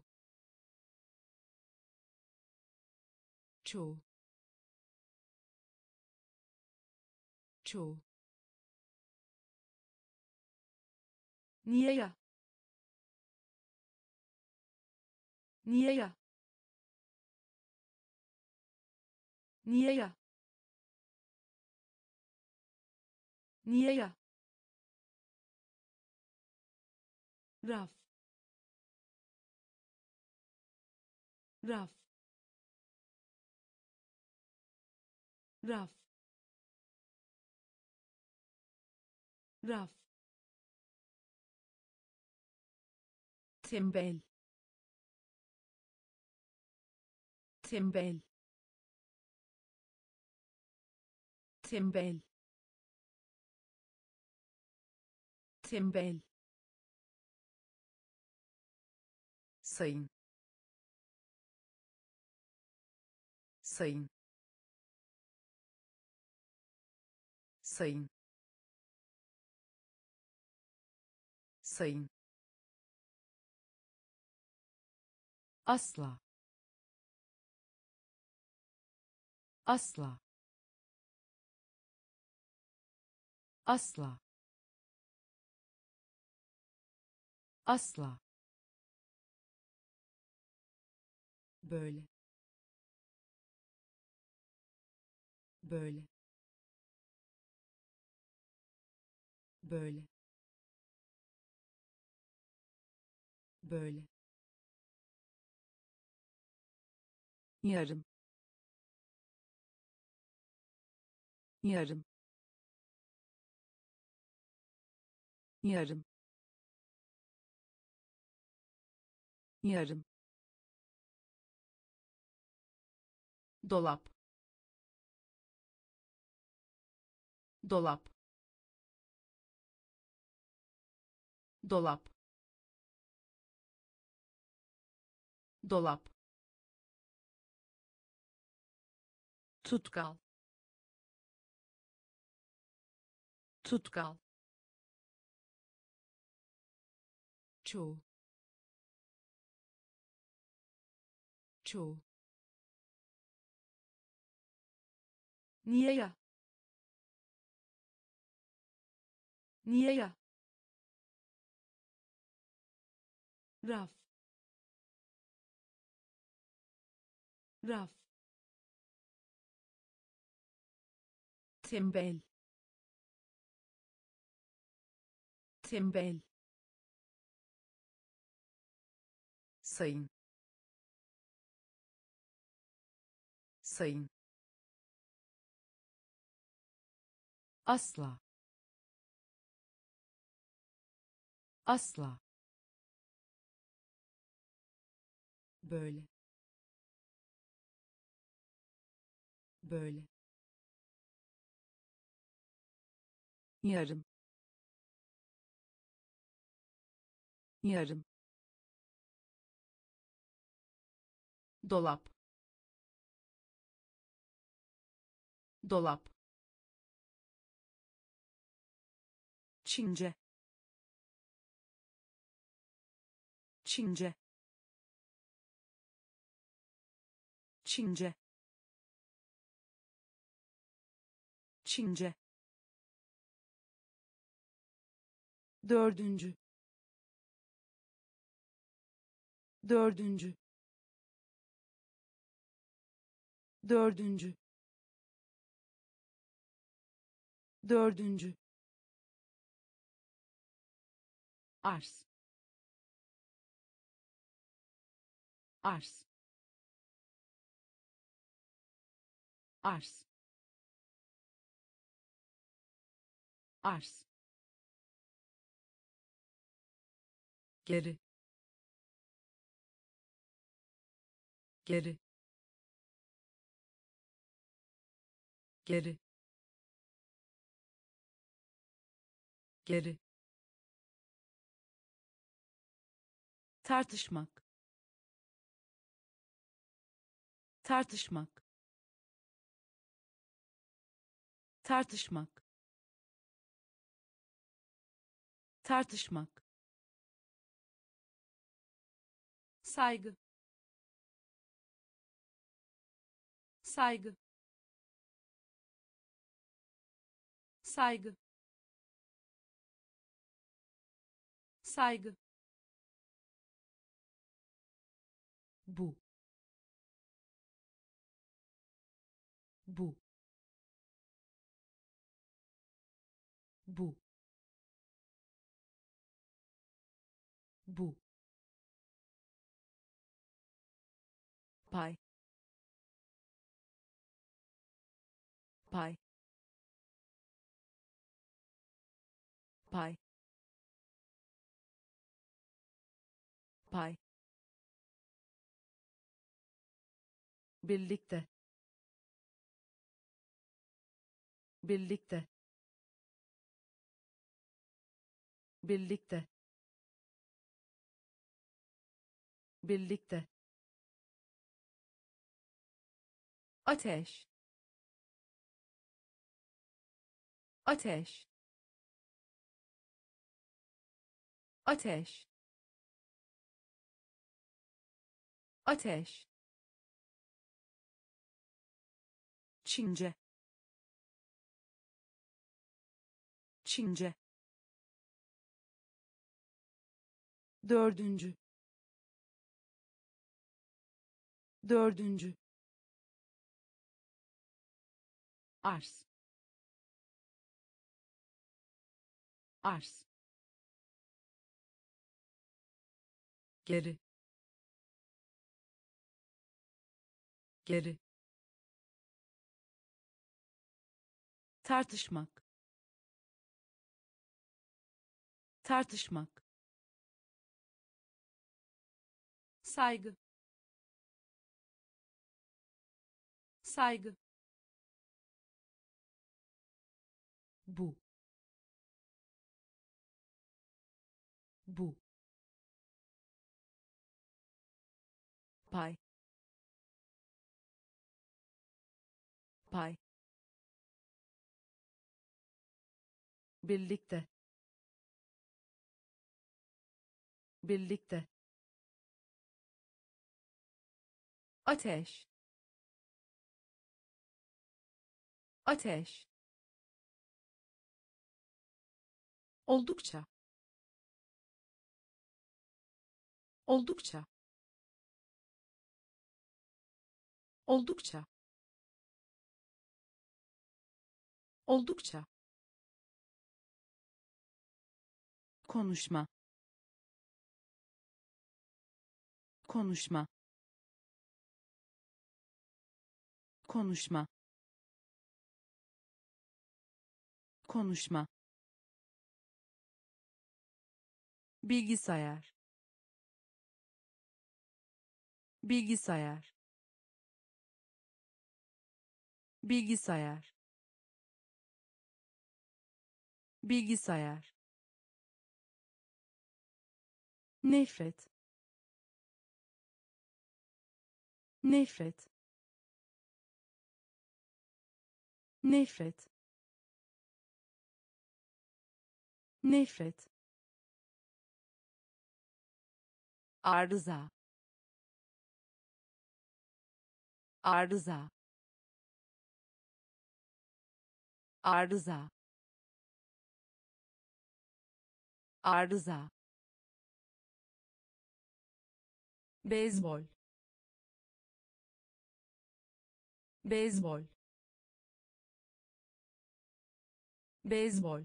çoğu, çoğu, niye ya, niye ya, niye ya, niye ya, raf, raf, raf, raf, tembel, tembel, tembel, tembel, sayın, sayın, sayın, sayın, asla, asla, asla, asla, böyle, böyle, böyle, böyle, yarım, yarım, yarım, yarım, dolap, dolap, dolap, dolap, tutkal, tutkal, çoğu, çoğu, niye ya, Niye ya? Raf. Raf. Tembel. Tembel. Sayın. Sayın. Asla. Asla. Böyle. Böyle. Yarım. Yarım. Dolap. Dolap. Çince. Çince. Çince. Çince. Dördüncü. Dördüncü. Dördüncü. Dördüncü. Arz. Arz. Arz. Arz. Geri. Geri. Geri. Geri. Tartışmak. Tartışmak. Tartışmak. Tartışmak. Saygı. Saygı. Saygı. Saygı. Bu. Bu. Bu. Bu. Pay. Pay. Pay. Pay. Birlikte. Birlikte. Birlikte. Birlikte. Ateş. Ateş. Ateş. Ateş. Çince. Çince. Dördüncü. Dördüncü. Arz. Arz. Geri. Geri. Tartışmak. Tartışmak. Saygı. Saygı. Bu. Bu. Pay. Pay. Birlikte. Birlikte. Ateş. Ateş. oldukça oldukça oldukça oldukça konuşma konuşma konuşma konuşma bilgisayar bilgisayar bilgisayar bilgisayar nefret nefret nefret nefret arıza arıza arıza arıza beyzbol beyzbol beyzbol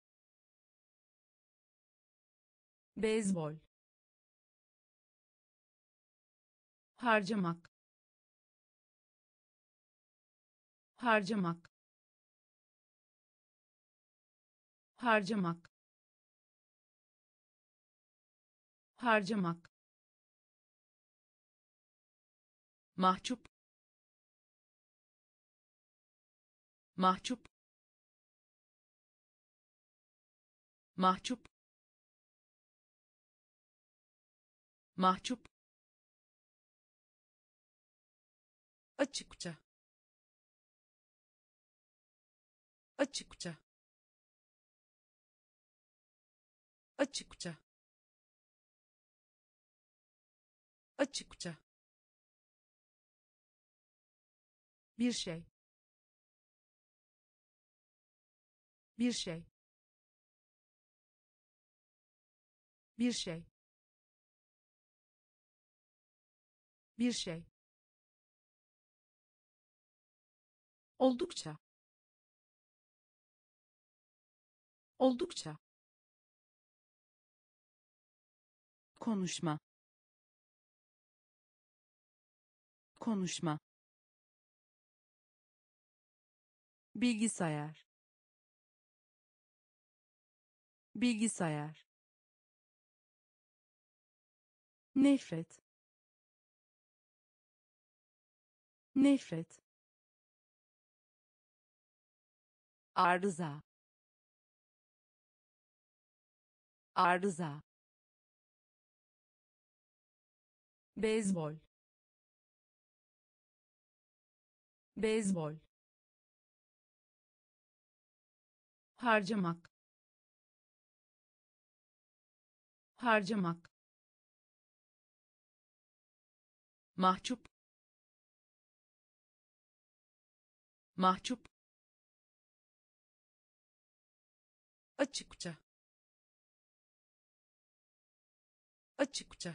beyzbol harcamak harcamak harcamak harcamak mahcup mahcup mahcup mahcup açıkça açıkça açıkça açıkça bir şey bir şey bir şey bir şey oldukça oldukça konuşma konuşma bilgisayar bilgisayar nefret nefret arıza arıza beyzbol beyzbol harcamak harcamak mahcup mahcup açıkça açıkça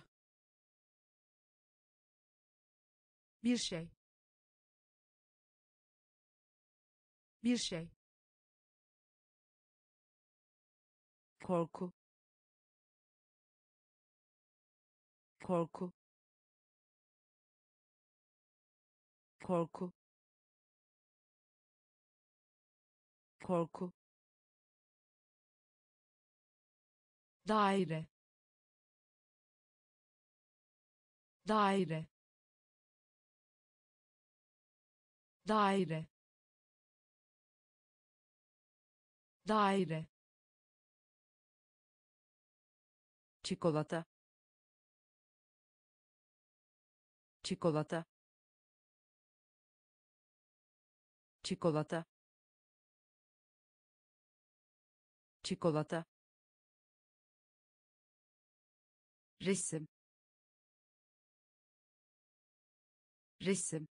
bir şey bir şey korku korku korku korku daire daire daire daire çikolata çikolata çikolata çikolata resim resim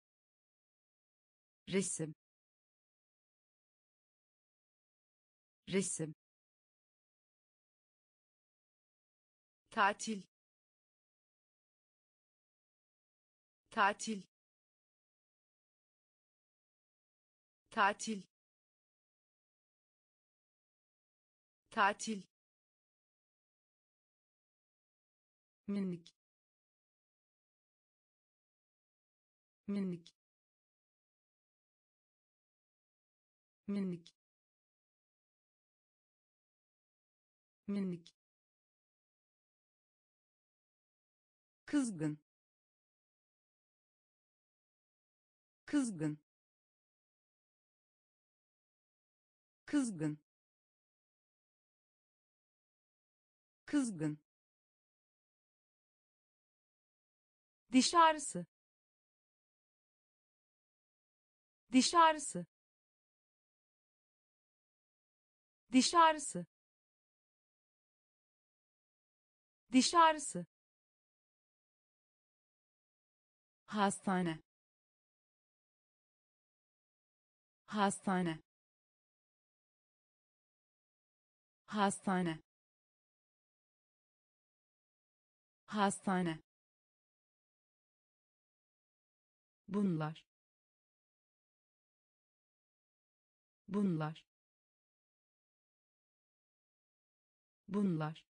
resim resim, tatil, tatil, tatil, tatil, minik, minik, minik, minik, kızgın, kızgın, kızgın, kızgın, diş ağrısı, diş ağrısı, diş ağrısı, diş ağrısı, hastane, hastane, hastane, hastane, bunlar, bunlar, bunlar,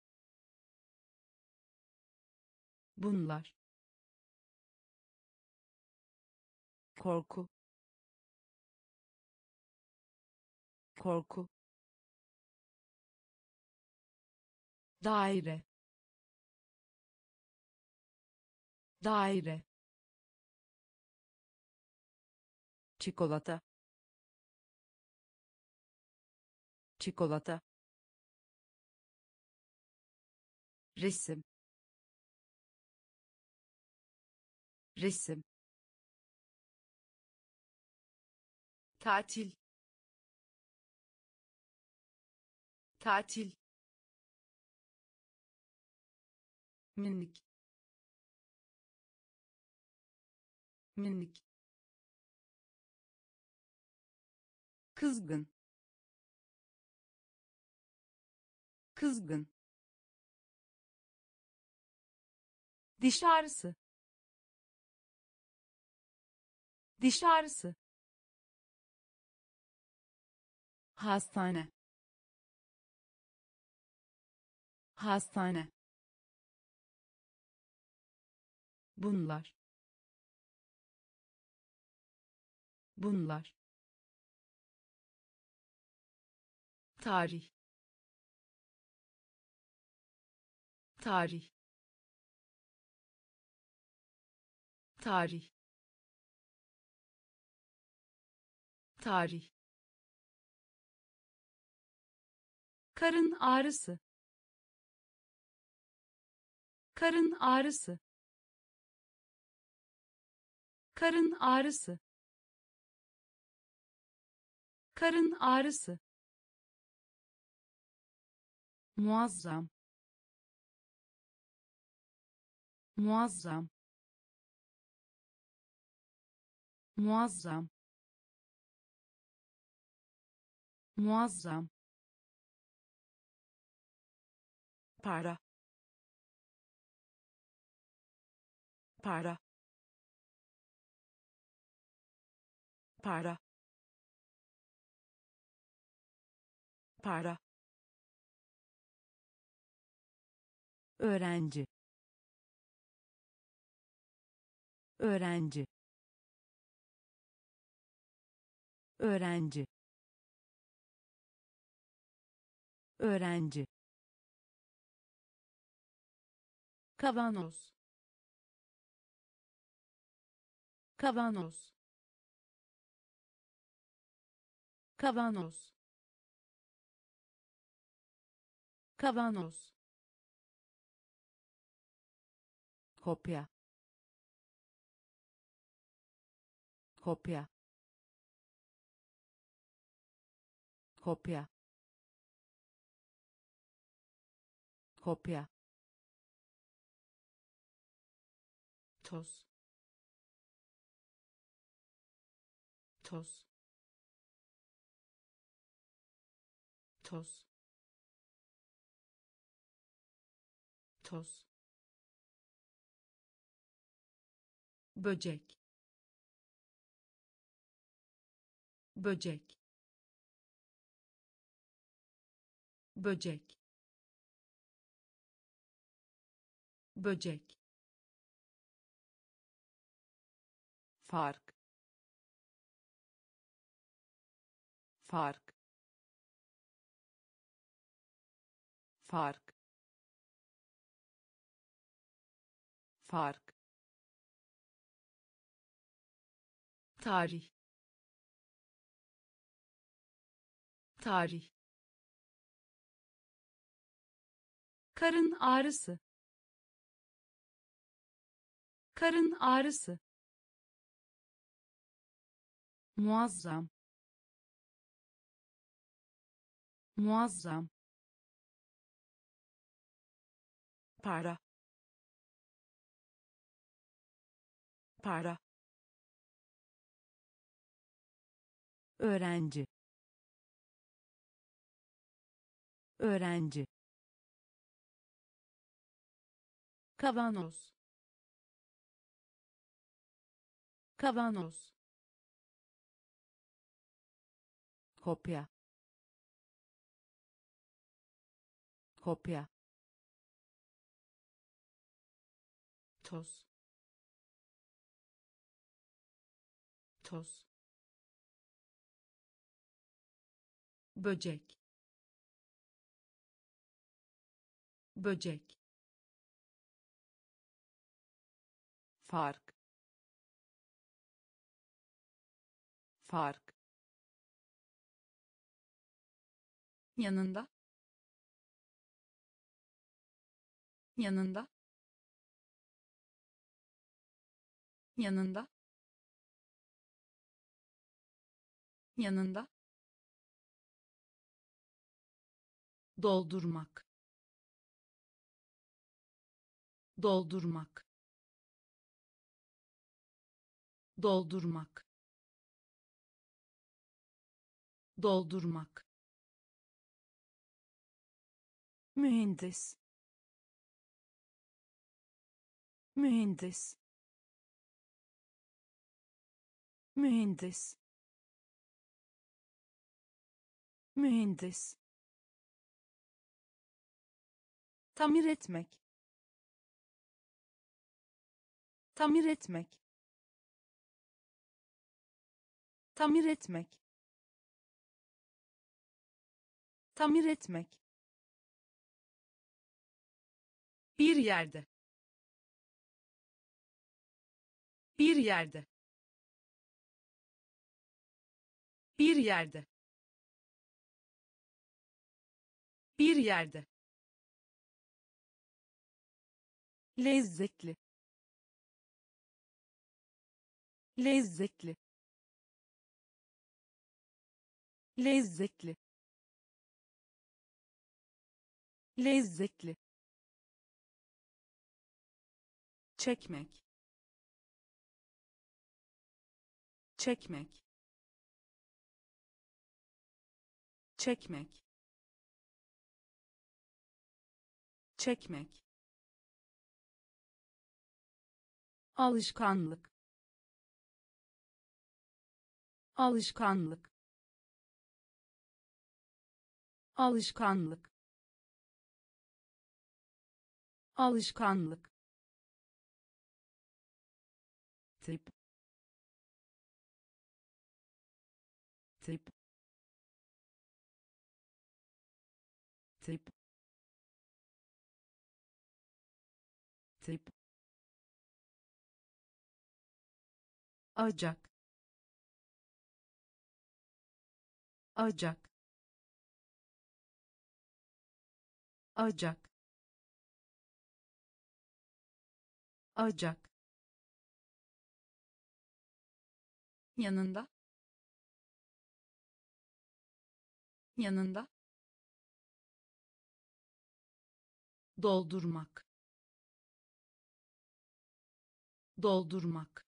bunlar, korku, korku, daire, daire, çikolata, çikolata, resim, resim, tatil, tatil, minik, minik, kızgın, kızgın, diş ağrısı, diş ağrısı, hastane, hastane, bunlar, bunlar, tarih, tarih, tarih, tarih, karın ağrısı, karın ağrısı, karın ağrısı, karın ağrısı, muazzam, muazzam, muazzam, muazzam, para, para, para, para, öğrenci, öğrenci, öğrenci, öğrenci, kavanoz, kavanoz, kavanoz, kavanoz, kopya, kopya, kopya, kopya, toz, toz, toz, toz, böcek, böcek, böcek, böcek, fark, fark, fark, fark, tarih, tarih, karın ağrısı, karın ağrısı, muazzam, muazzam, para, para, öğrenci, öğrenci, kavanoz, kavanoz, kopya, kopya, toz, toz, böcek, böcek, fark, fark, yanında, yanında, yanında, yanında, doldurmak, doldurmak, doldurmak, doldurmak, mühendis, mühendis, mühendis, mühendis, tamir etmek, tamir etmek, tamir etmek, tamir etmek, bir yerde, bir yerde, bir yerde, bir yerde, lezzetli, lezzetli, lezzetli, lezzetli, çekmek, çekmek, çekmek, çekmek, alışkanlık, alışkanlık, alışkanlık, alışkanlık, tip, tip, tip, tip, acak, acak, acak, acak, yanında, yanında, doldurmak, doldurmak,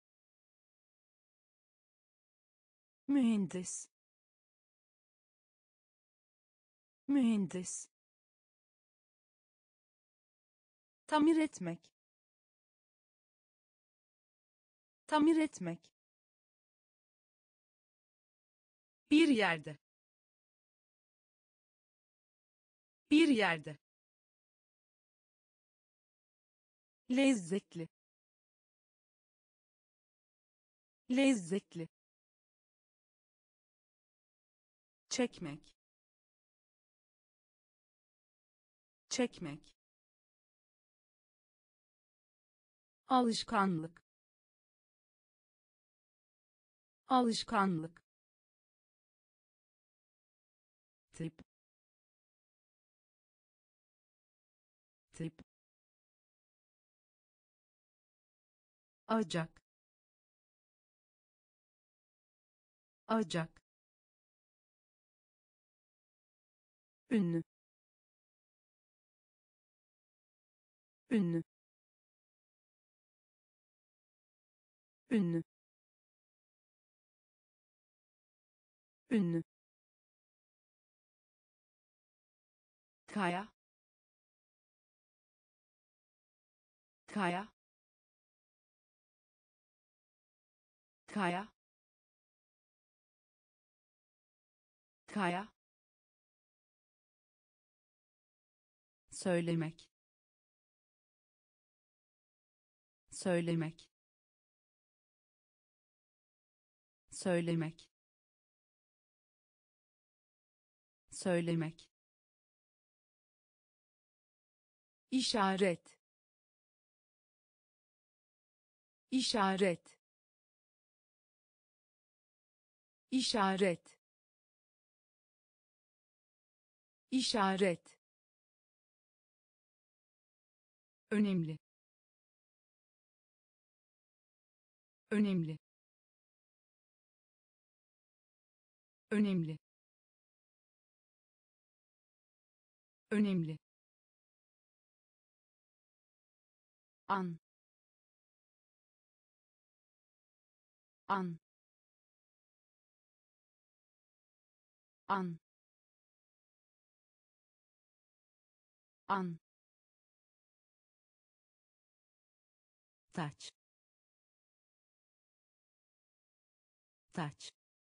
mühendis, mühendis, tamir etmek, tamir etmek, bir yerde, bir yerde, lezzetli, lezzetli, çekmek, çekmek, alışkanlık, alışkanlık, tip, tip, acak, acak, ünlü, ünlü, ünlü, ünlü, kaya, kaya, kaya, kaya, söylemek, söylemek, söylemek, söylemek, işaret, işaret, işaret, işaret, önemli, önemli, önemli, önemli, an, an, an, an, taç, taç,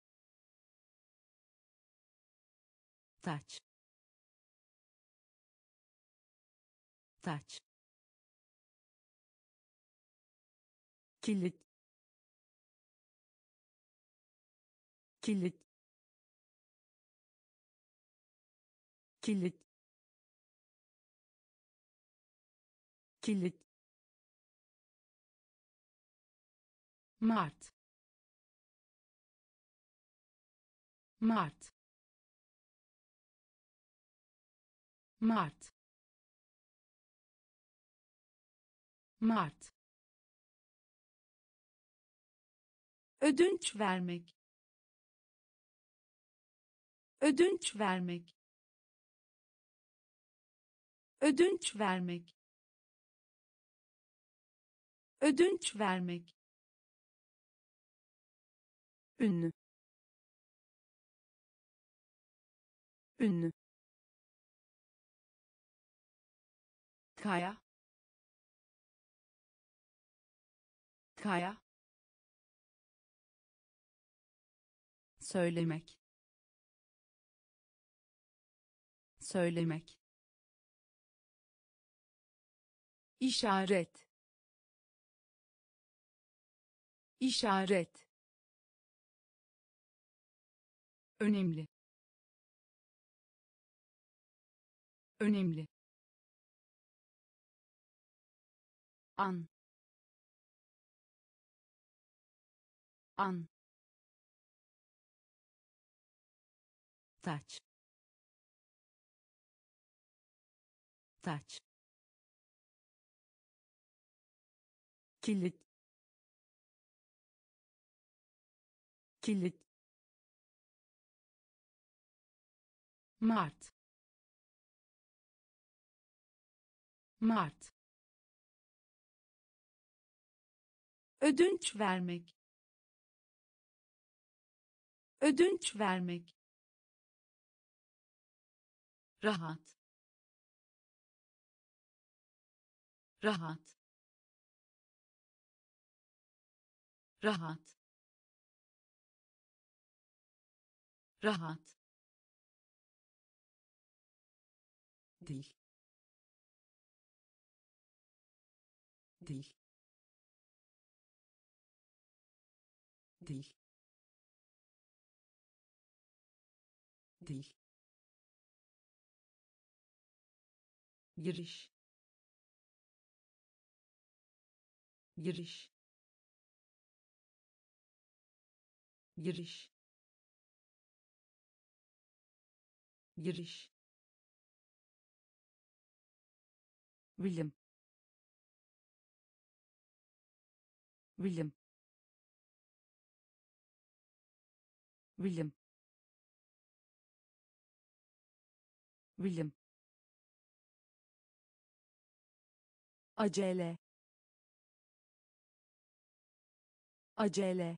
taç, taç, kilit, kilit, kilit, kilit, mart, mart, mart, mart, ödünç vermek, ödünç vermek, ödünç vermek, ödünç vermek, ünlü, ünlü, kaya, kaya, söylemek, söylemek, işaret, işaret, önemli, önemli, an, an, taç, taç, kilit, kilit, mart, mart, ödünç vermek, ödünç vermek, rahat, rahat, rahat, rahat, dil, dil, dil, dil, giriş, giriş, giriş, giriş, bilim, bilim, bilim, bilim, acele, acele,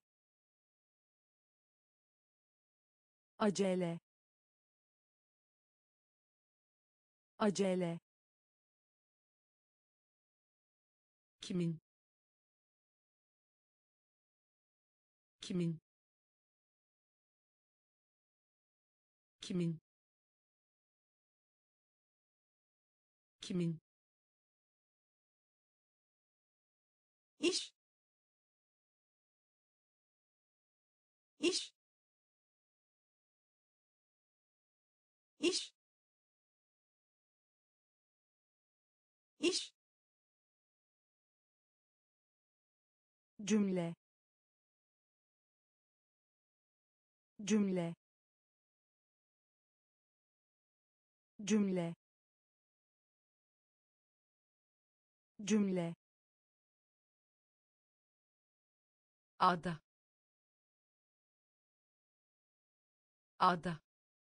acele, acele, kimin, kimin, kimin, kimin, iş, iş, iş, iş, cümle, cümle, cümle, cümle, ada, ada,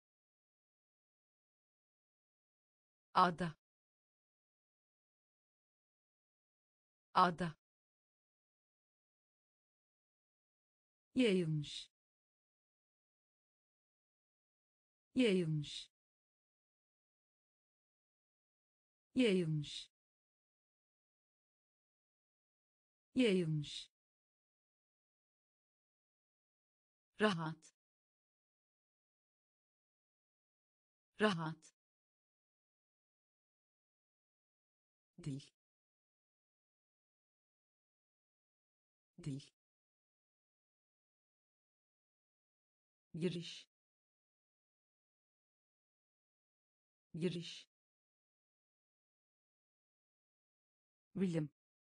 ada, ada, yayılmış, yayılmış, yayılmış, yayılmış, rahat, rahat, dil, dil, giriş, giriş, bilim,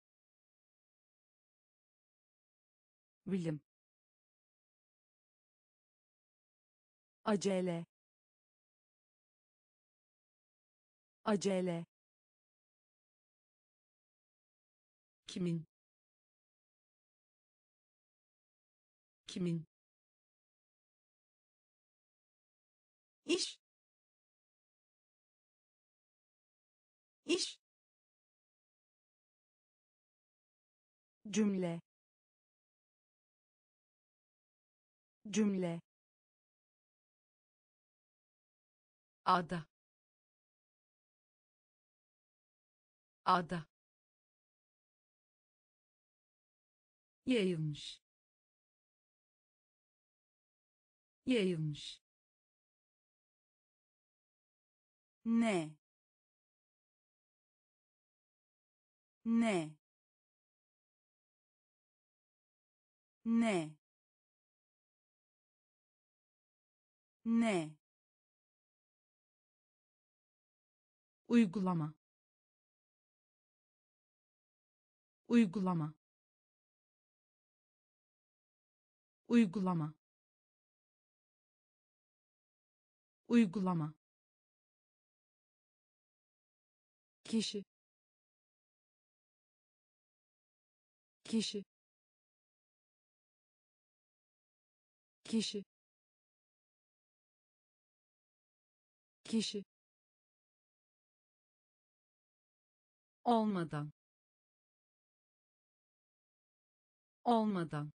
bilim, acele, acele, kimin, kimin, iş, iş, cümle, cümle, ada, ada, yayılmış, yayılmış, ne, ne, ne, ne, uygulama, uygulama, uygulama, uygulama, kişi, kişi, kişi, kişi, olmadan, olmadan,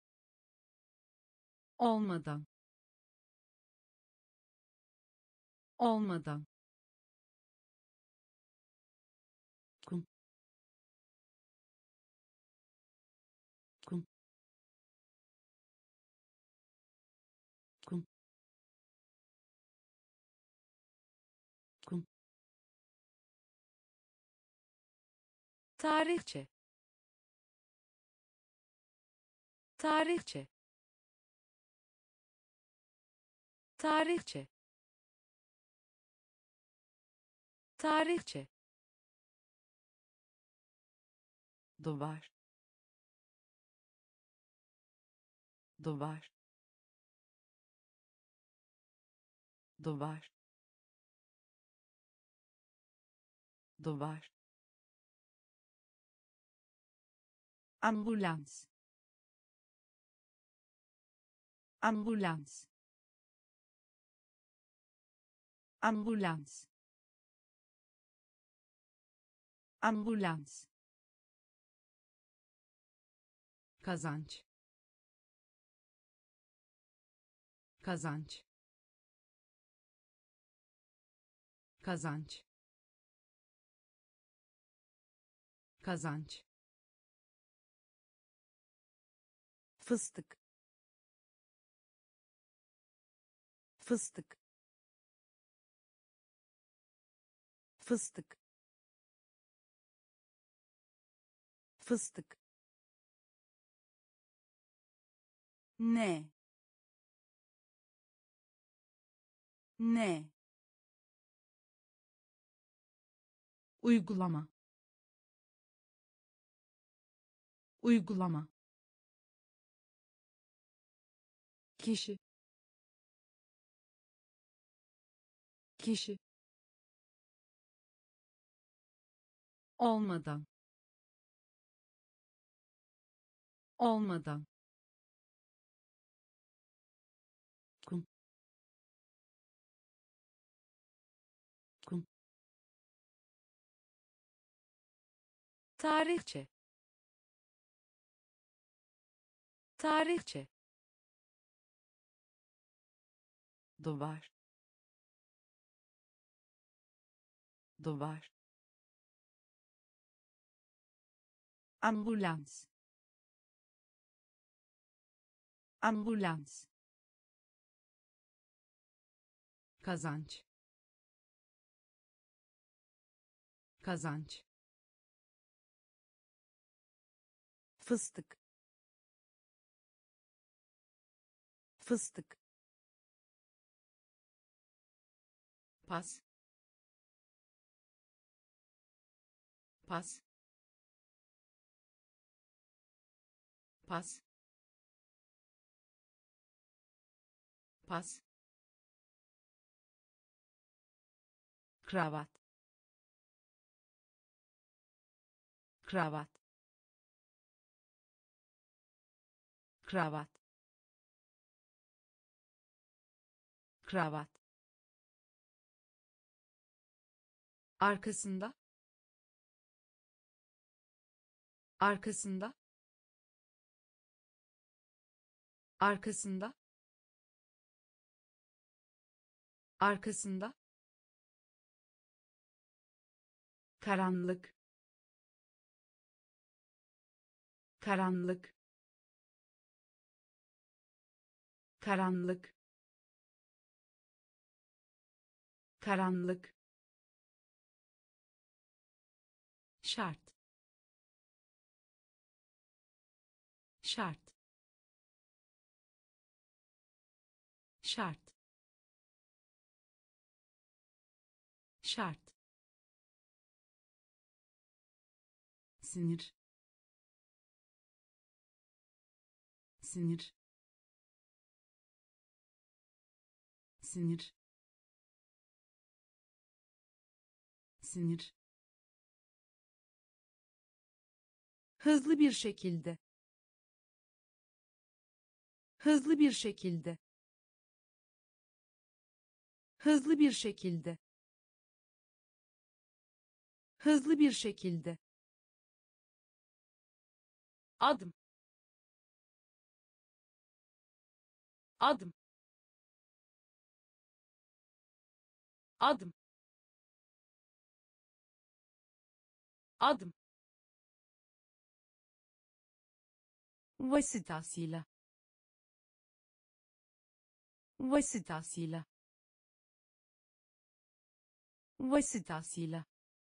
olmadan, olmadan, kum, kum, kum, kum, tarihçe, tarihçe, tarihçe, tarihçe, duvar, duvar, duvar, duvar, ambulans, ambulans, ambulans, ambulans, kazanç, kazanç, kazanç, kazanç, fıstık, fıstık, fıstık, fıstık, ne, ne, uygulama, uygulama, kişi, kişi, olmadan, olmadan, kum, kum, tarihçe, tarihçe, duvar, duvar, ambulans, ambulans, kazanç, kazanç, fıstık, fıstık, pas, pas, pas, pas, kravat, kravat, kravat, kravat, arkasında, arkasında, arkasında, arkasında, karanlık, karanlık, karanlık, karanlık, şart, şart, şart, şart, sinir, sinir, sinir, sinir, hızlı bir şekilde, hızlı bir şekilde, hızlı bir şekilde, hızlı bir şekilde, adım, adım, adım, adım, vasıtasıyla, vasıtasıyla, vasıtasıyla,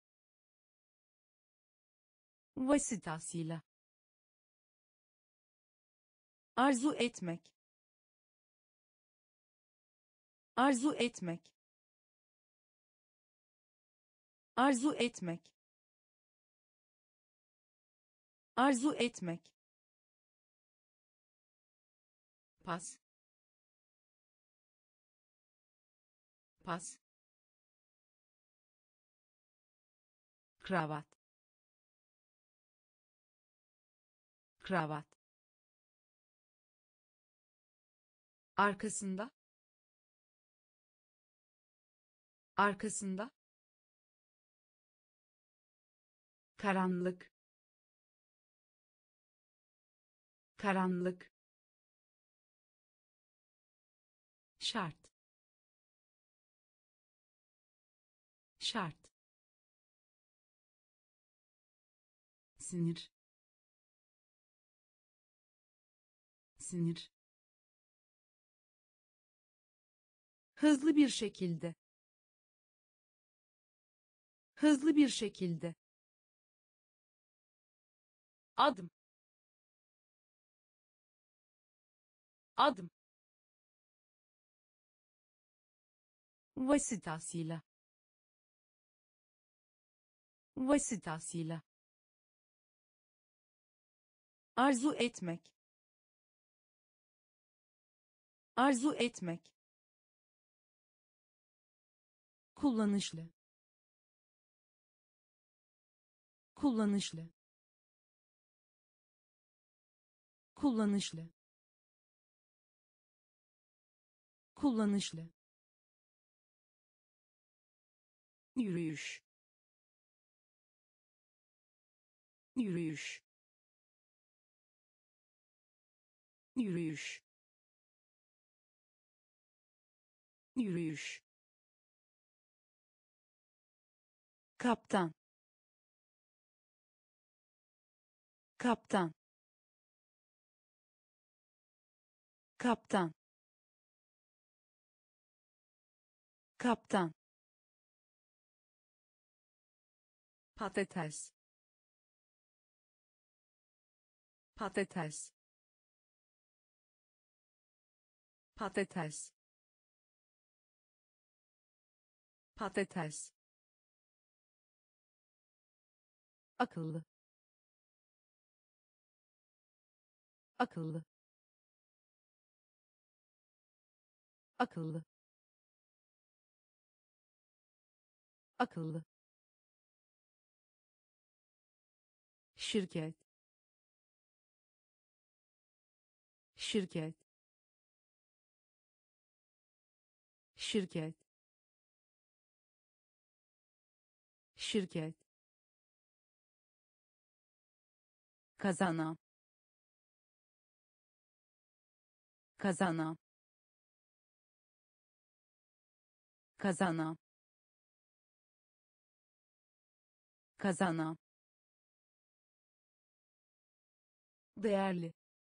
vasıtasıyla, arzu etmek, arzu etmek, arzu etmek, arzu etmek, pas, pas, kravat, kravat, arkasında, arkasında, karanlık, karanlık, şart, şart, sinir, sinir, hızlı bir şekilde, hızlı bir şekilde, adım, adım, vasıtasıyla, vasıtasıyla, arzu etmek, arzu etmek, kullanışlı, kullanışlı, kullanışlı, kullanışlı, yürüyüş, yürüyüş, yürüyüş, yürüyüş, kaptan, kaptan, kaptan, kaptan, patates, patates, patates, patates, akıllı, akıllı, akıllı, akıllı, şirket, şirket, şirket, şirket, kazanan, kazanan, kazanan, kazanan, değerli,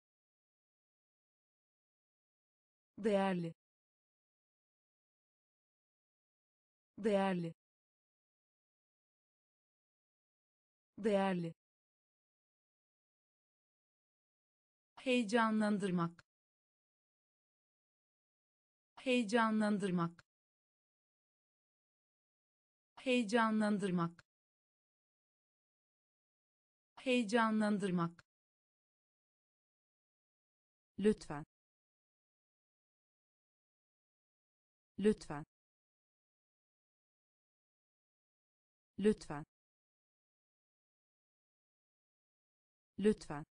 değerli, değerli, değerli, heyecanlandırmak, heyecanlandırmak, heyecanlandırmak, heyecanlandırmak, lütfen, lütfen, lütfen, lütfen,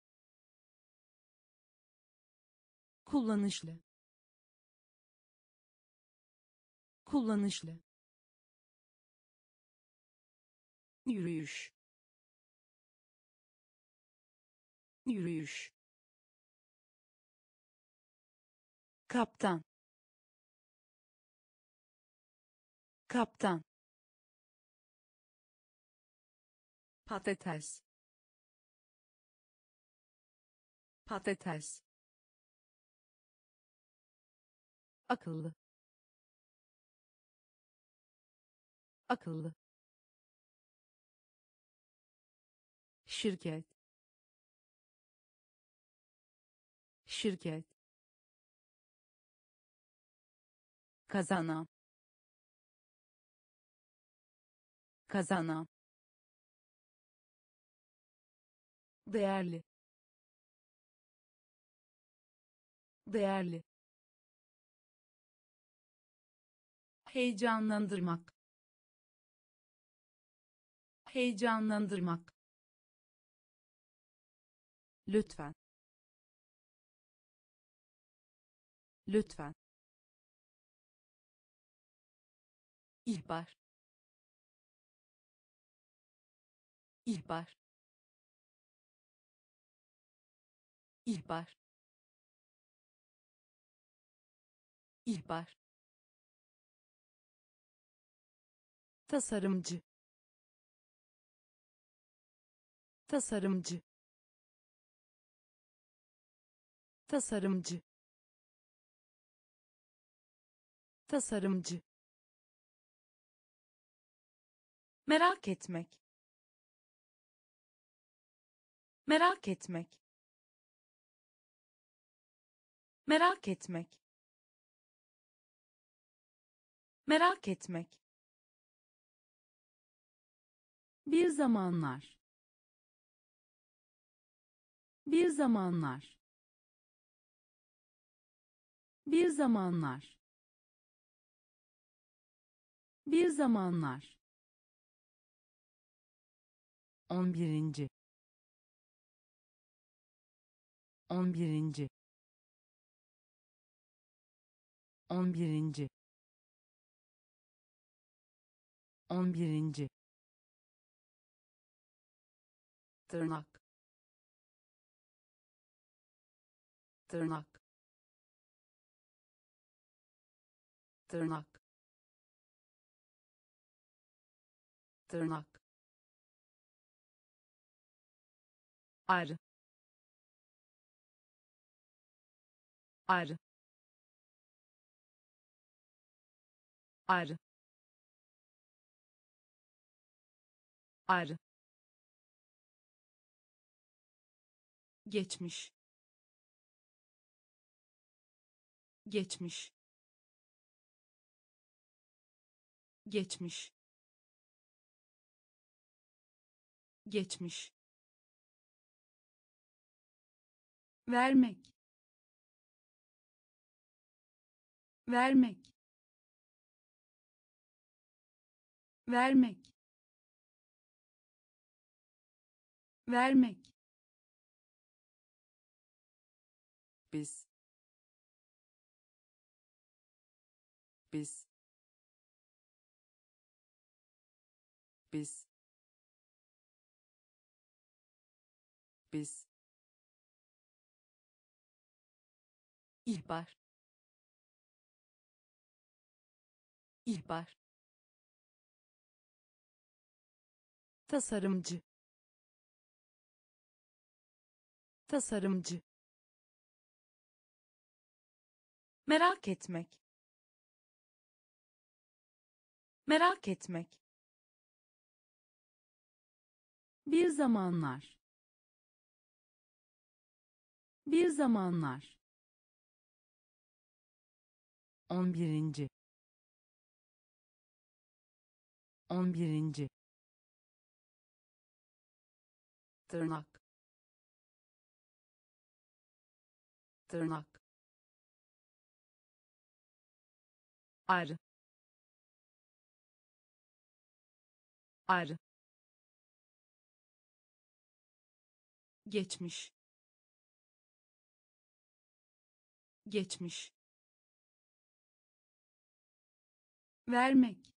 kullanışlı, kullanışlı, yürüyüş, yürüyüş, kaptan, Kaptan. Patates. Patates. Akıllı. Akıllı. Şirket. Şirket. Kazanan. Kazanan. Değerli. Değerli. Heyecanlandırmak. Heyecanlandırmak. Lütfen. Lütfen. İhbar. İhbar. İhbar. İhbar. Tasarımcı. Tasarımcı. Tasarımcı. Tasarımcı. Merak etmek. Merak etmek. Merak etmek. Merak etmek. Bir zamanlar. Bir zamanlar. Bir zamanlar. Bir zamanlar. On birinci. On birinci. On birinci. On birinci. Tırnak. Tırnak. Tırnak. Tırnak. Arı. Arı. Arı. Arı. Geçmiş. Geçmiş. Geçmiş. Geçmiş. Vermek. Vermek. Vermek. Vermek. Biz. Biz. Biz. Biz. İhbar. İhbar. Tasarımcı. Tasarımcı. Merak etmek. Merak etmek. Bir zamanlar. Bir zamanlar. On birinci. On birinci. Tırnak. Tırnak. Arı. Arı. Geçmiş. Geçmiş. Vermek.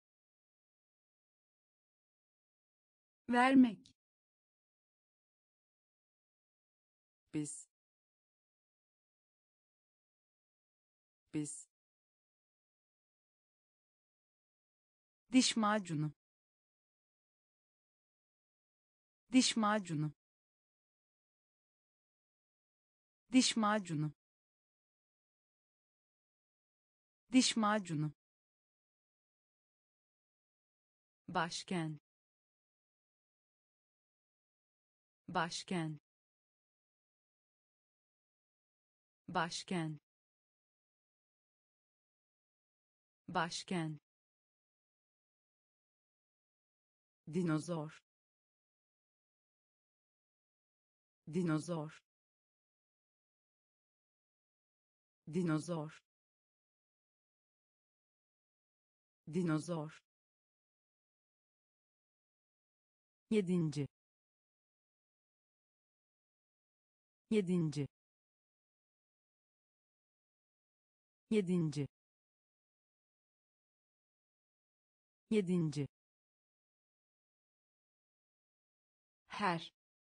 Vermek. Biz. Biz. diş macunu, diş macunu, diş macunu, diş macunu, başkent, başkent, başkent, başkent, dinozor, dinozor, dinozor, dinozor, yedinci, yedinci, yedinci, yedinci, her,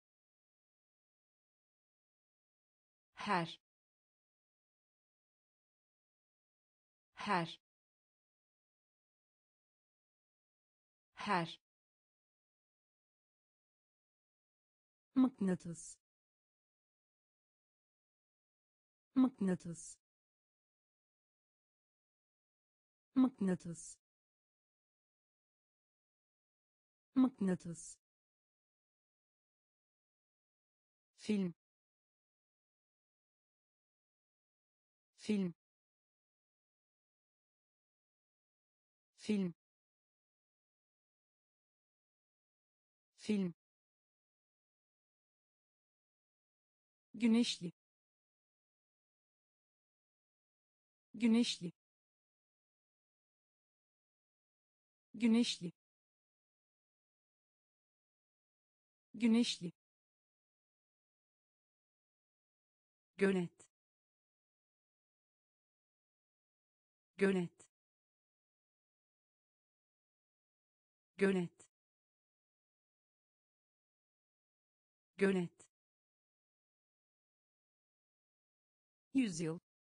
her, her, her, mıknatıs, mıknatıs, mıknatıs, mıknatıs, film, film, film, film, güneşli, güneşli, güneşli, güneşli, gölet, gölet, gölet, gölet, yüzyıl,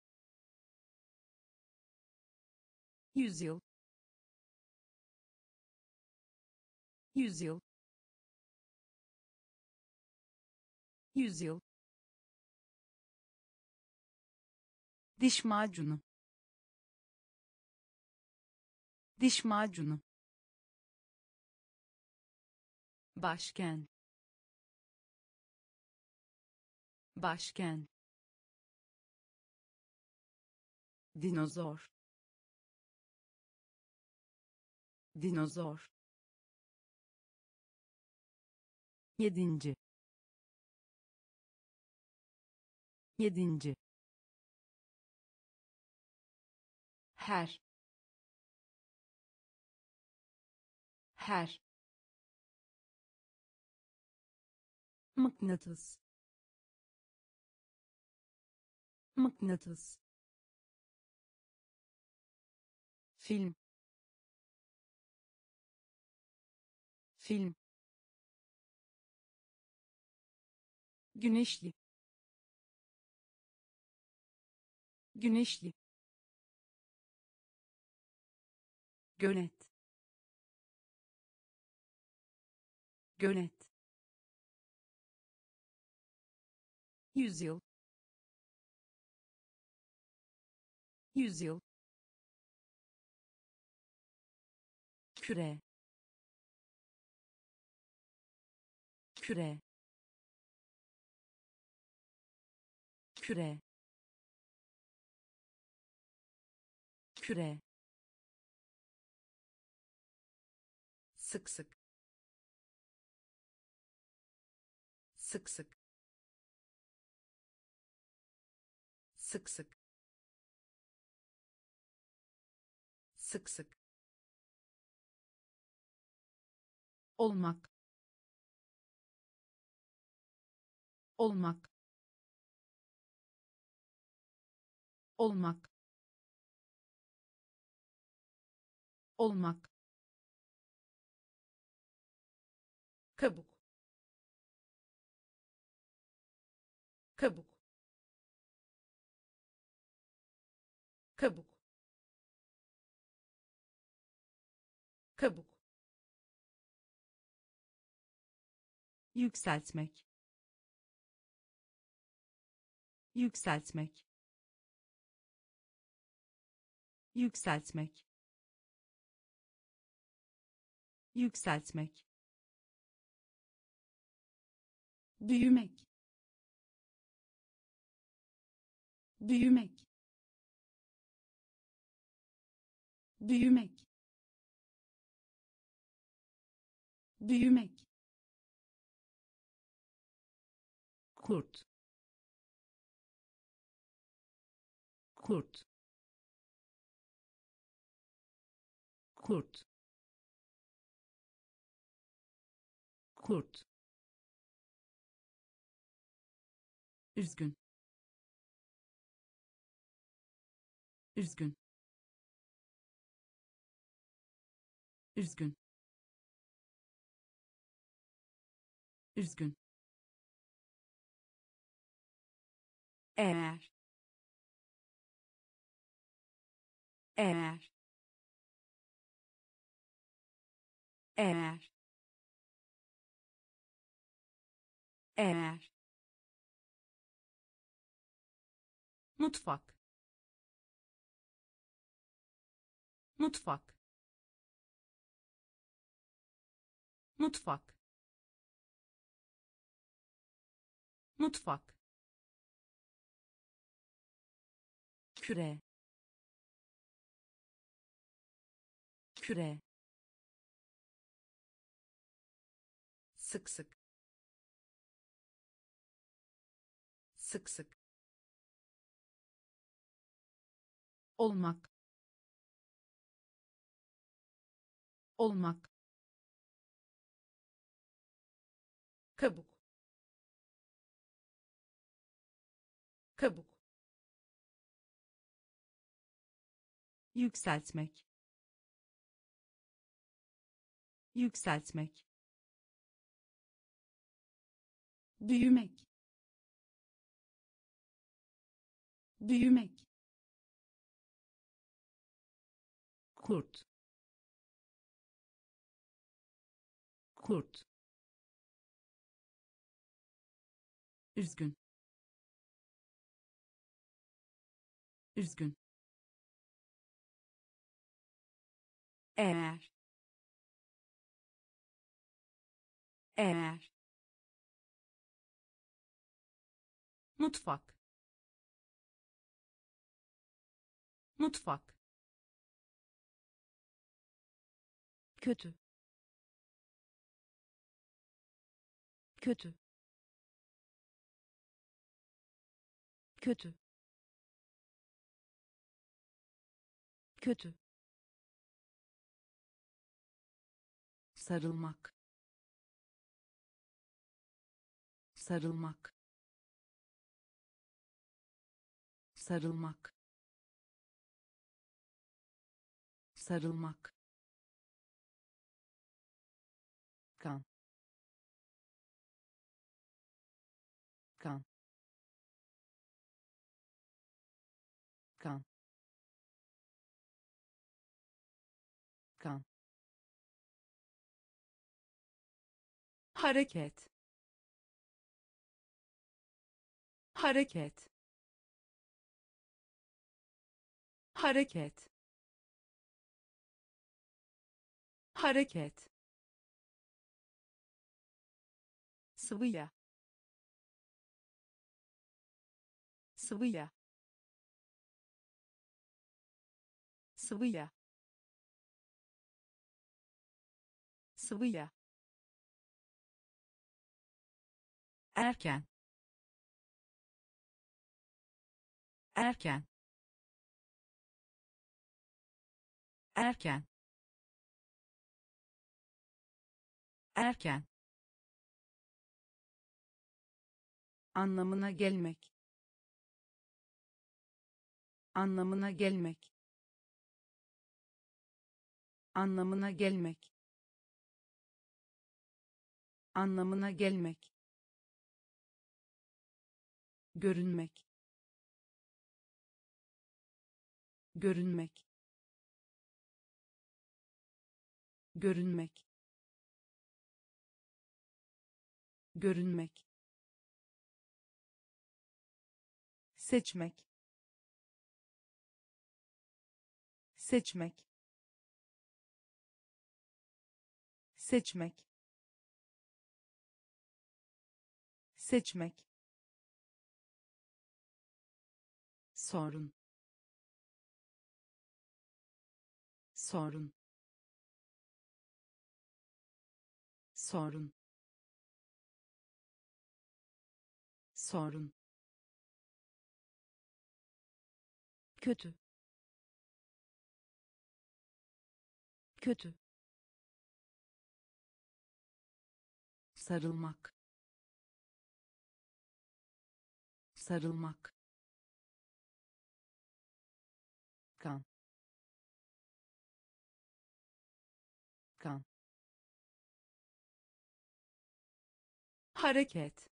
yüzyıl, yüzyıl, yüzyıl, diş macunu, diş macunu, başkent, başkent, dinozor, dinozor, yedinci, yedinci, her, her, mıknatıs, mıknatıs, film, film, güneşli, güneşli, gölet, gölet, yüzyıl, yüzyıl, küre, küre, küre, küre, sık sık, sık sık, sık sık, sık sık, olmak, olmak, olmak, olmak, kabuk, kabuk, kabuk, kabuk, yükseltmek, yükseltmek, yükseltmek, yükseltmek, büyümek, büyümek, büyümek, büyümek, kurt, kurt, kurt, kurt, üzgün, üzgün, üzgün, üzgün, eğer, eğer, eğer, eğer, mutfak, mutfak, mutfak, mutfak, küre, küre, sık sık, sık sık, olmak, olmak, kabuk, kabuk, yükseltmek, yükseltmek, büyümek, büyümek, kurt, kurt, üzgün, üzgün, eğer, eğer, mutfak, mutfak, kötü, kötü, kötü, kötü, sarılmak, sarılmak, sarılmak, sarılmak, kan, kan, kan, kan, hareket, hareket, hareket, hareket, sıvı yağ, sıvı yağ, sıvı yağ, sıvı yağ, erken, erken, erken, erken, anlamına gelmek, anlamına gelmek, anlamına gelmek, anlamına gelmek, görünmek, görünmek, görünmek, görünmek, seçmek, seçmek, seçmek, seçmek, sorun, sorun, sorun, sorun, kötü, kötü, sarılmak, sarılmak, kan, kan, hareket,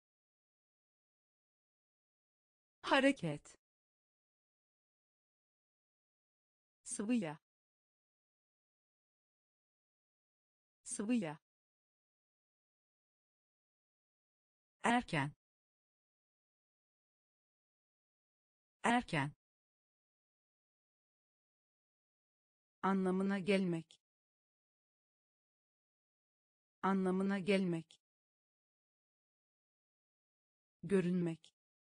hareket, sıvı yağ, sıvı yağ, erken, erken, anlamına gelmek, anlamına gelmek, görünmek,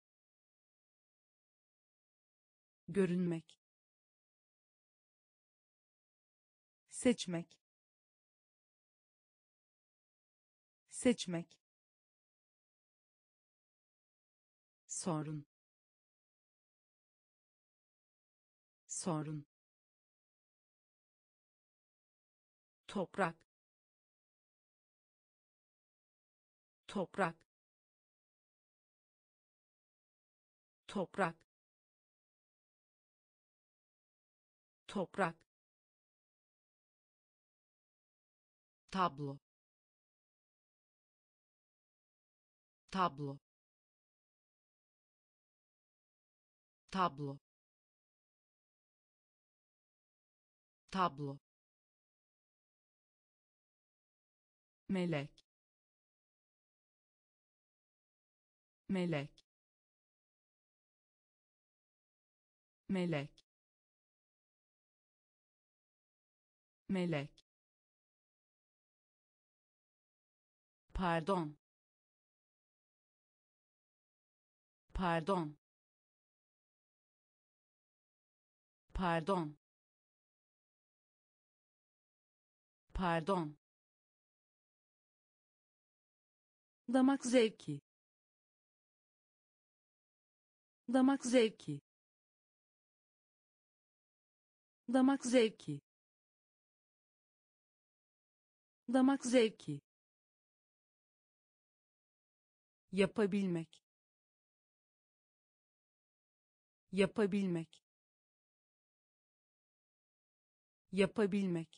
görünmek, seçmek, seçmek, sorun, sorun, toprak, toprak, toprak, toprak, tablo, tablo, tablo, tablo, melek, melek, melek, melek, pardon, pardon, pardon, pardon, damak zevki, damak zevki, damak zevki, damak zevki, yapabilmek, yapabilmek, yapabilmek,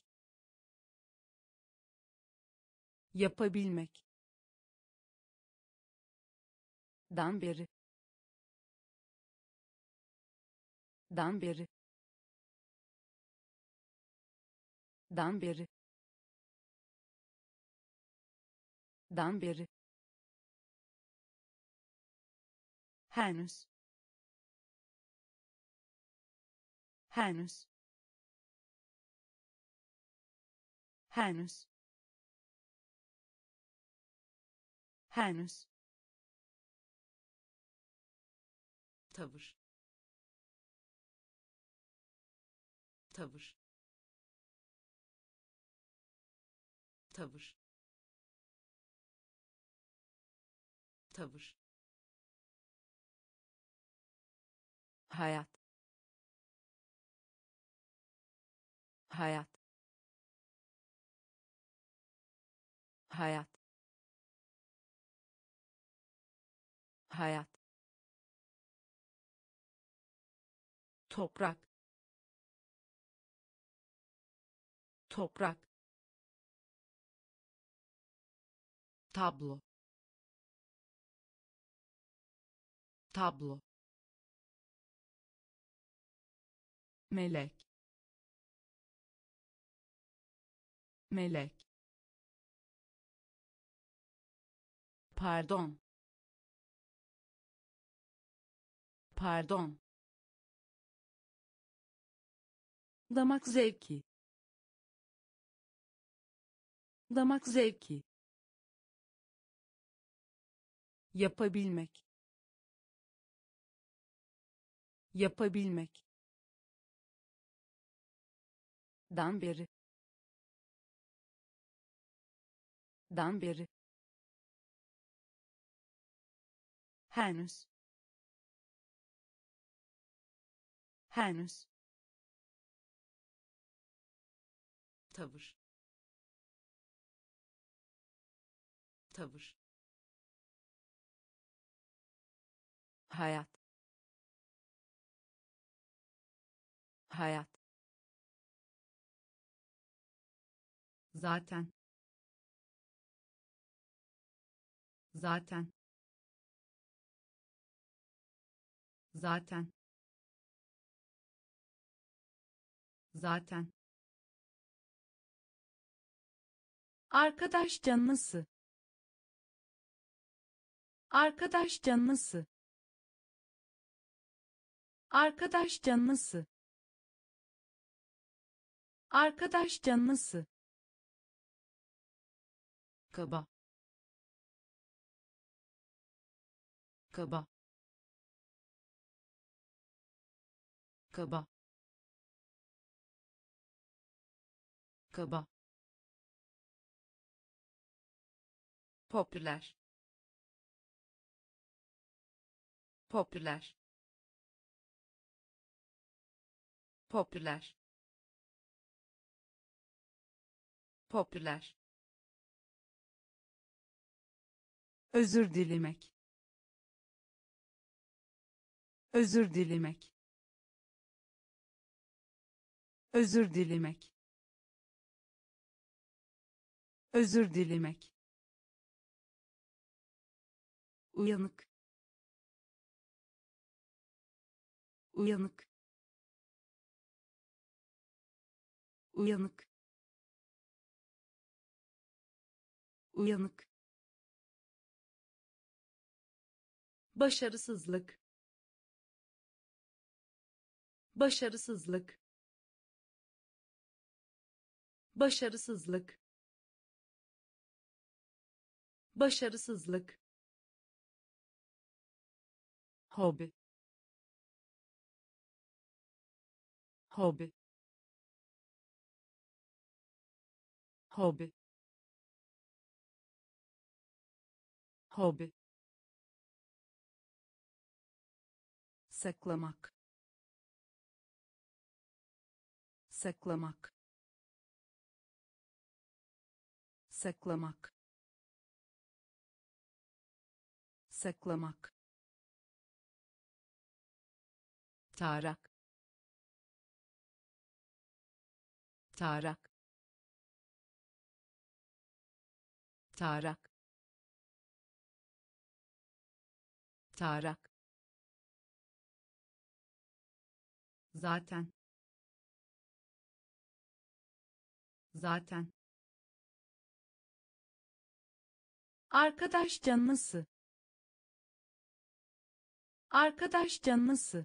yapabilmek, dan beri, dan beri, dan beri, dan beri, henüz, henüz, henüz, henüz, tavır, tavır, tavır, tavır, hayat, hayat, hayat, hayat, toprak, toprak, tablo, tablo, melek, melek, pardon, pardon, damak zevki, damak zevki, yapabilmek, yapabilmek, dan beri, dan beri, henüz, henüz, tavır, tavır, hayat, hayat, zaten, zaten, zaten, zaten, arkadaş canlısı, arkadaş canlısı, arkadaş canlısı, arkadaş canlısı, kaba, kaba, kaba, kaba, popüler, popüler, popüler, popüler, özür dilemek, özür dilemek, özür dilemek, özür dilemek, uyanık, uyanık, uyanık, uyanık, başarısızlık, başarısızlık, başarısızlık, başarısızlık, hobi, hobi, hobi, hobi, saklamak, saklamak, saklamak, saklamak, tarak, tarak, tarak, tarak, zaten, zaten, arkadaş canlısı, arkadaş canlısı,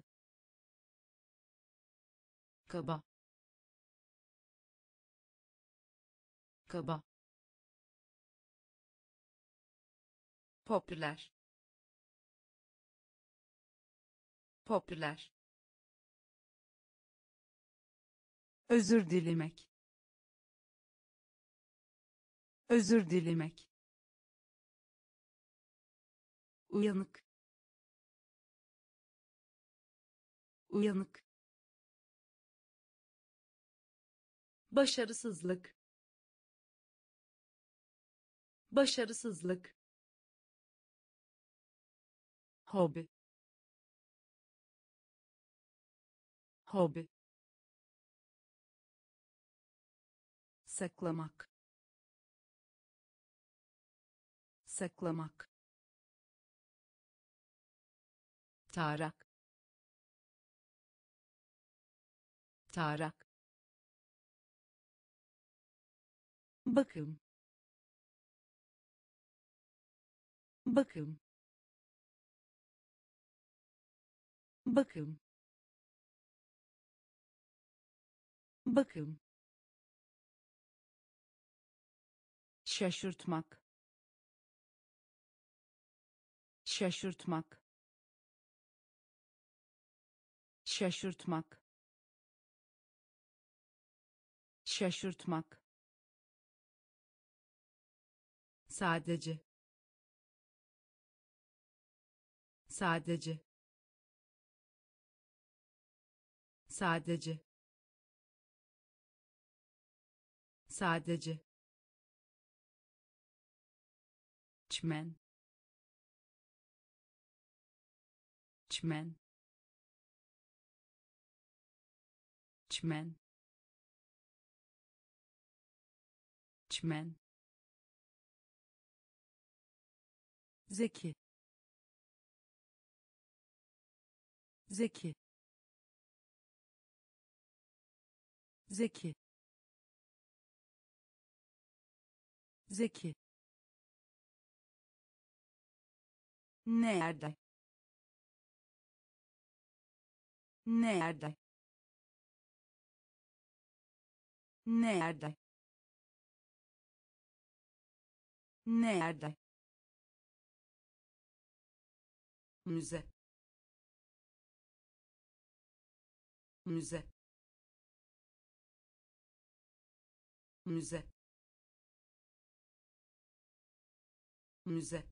kaba, kaba, popüler, popüler, özür dilemek, özür dilemek, uyanık, uyanık, başarısızlık, başarısızlık, hobi, hobi, saklamak, saklamak, tarak, tarak, bakım, bakım, bakım, bakım, şaşırtmak, şaşırtmak, şaşırtmak, şaşırtmak, sadece, sadece, sadece, sadece, çmen, çmen, çmen, çmen, zeki, zeki, zeki, zeki, nerede, nerede, nerede, nerede, müze, müze, müze, müze,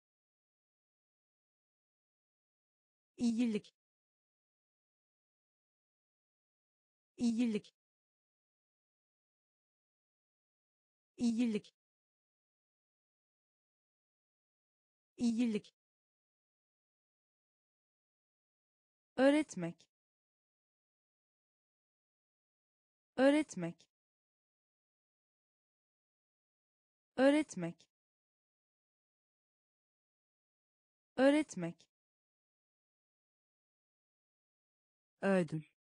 iyilik, iyilik, iyilik, iyilik, öğretmek, öğretmek, öğretmek, öğretmek, ödül,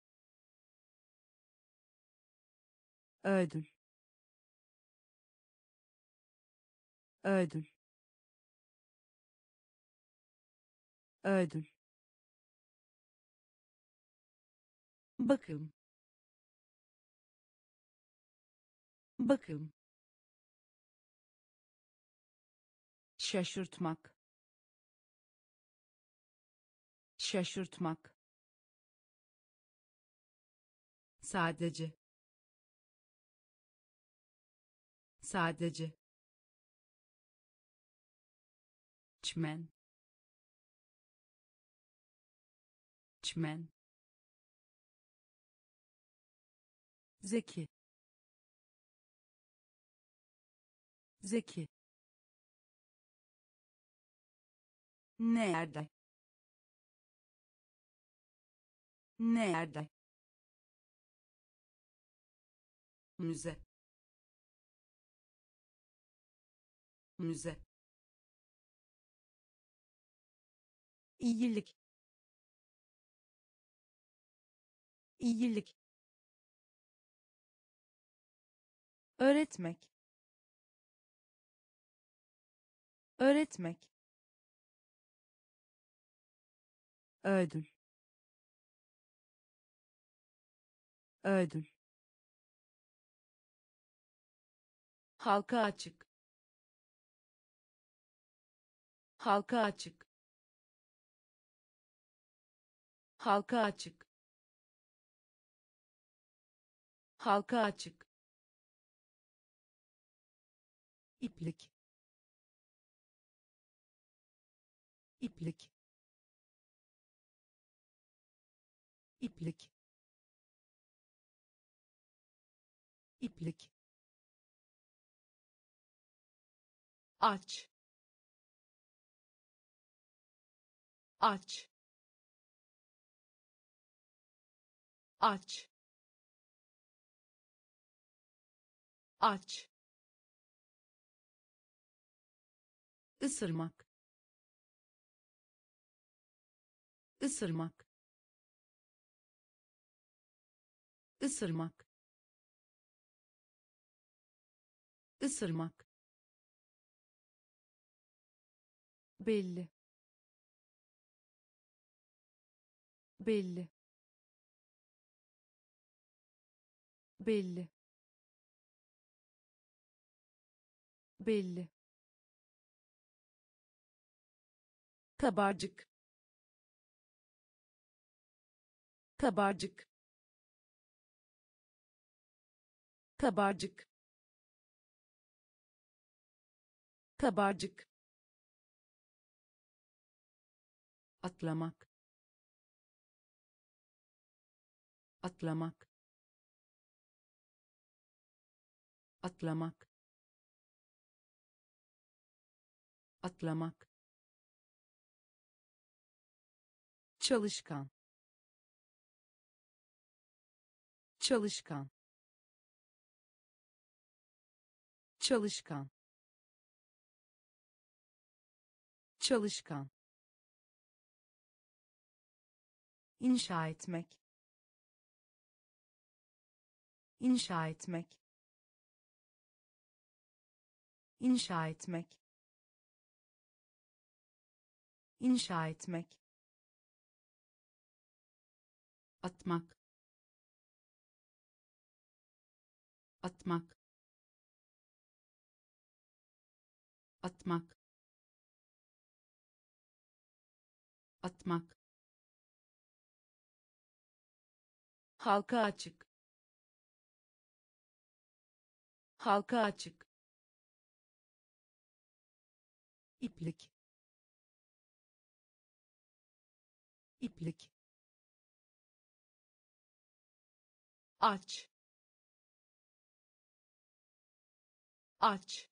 ödül, ödül, ödül, bakım, bakım, şaşırtmak, şaşırtmak, sadece, sadece, çmen, çmen, zeki, zeki, nerede, nerede, müze, müze, iyilik, iyilik, öğretmek, öğretmek, ödül, ödül, halka açık, halka açık, halka açık, halka açık, iplik, iplik, iplik, iplik, aç, aç, aç, aç, ısırmak, ısırmak, ısırmak, ısırmak, belli, belli, belli, belli, kabarcık, kabarcık, kabarcık, kabarcık, atlamak, atlamak, atlamak, atlamak, çalışkan, çalışkan, çalışkan, çalışkan, inşa etmek, inşa etmek, inşa etmek, inşa etmek, atmak, atmak, atmak, atmak, halka açık, halka açık, iplik, iplik, aç, aç,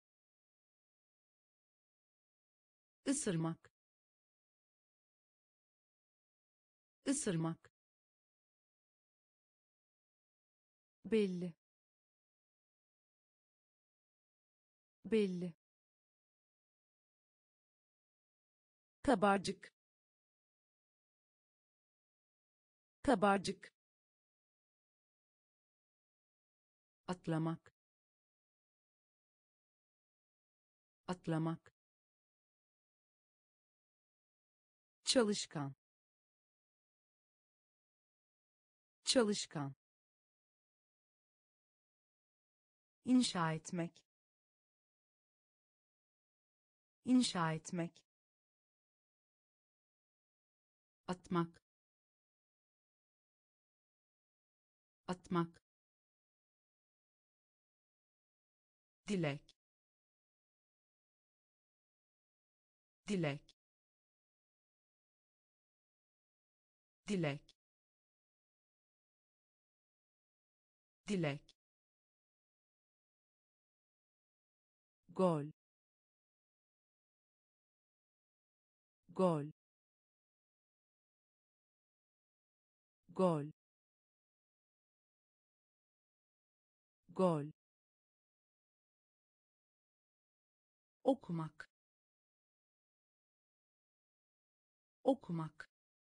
ısırmak, ısırmak, belli, belli, kabarcık, kabarcık, atlamak, atlamak, çalışkan, çalışkan, inşa etmek, inşa etmek, atmak, atmak, dilek, dilek, dilek, dilek, gol, gol, gol, gol, okumak, okumak,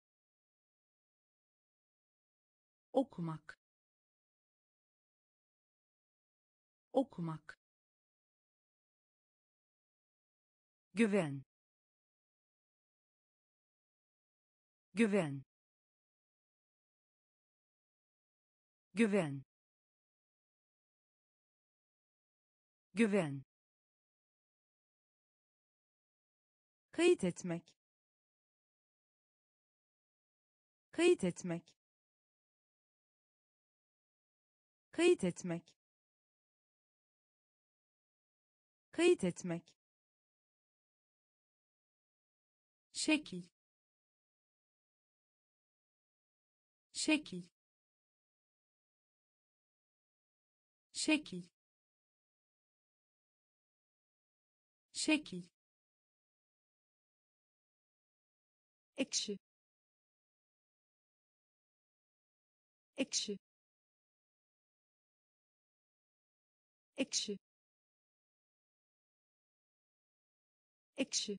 okumak, okumak, güven, güven, güven, güven, kayıt etmek, kayıt etmek, kayıt etmek, kayıt etmek, şekil, şekil, şekil, şekil, ekşi, ekşi, ekşi, ekşi,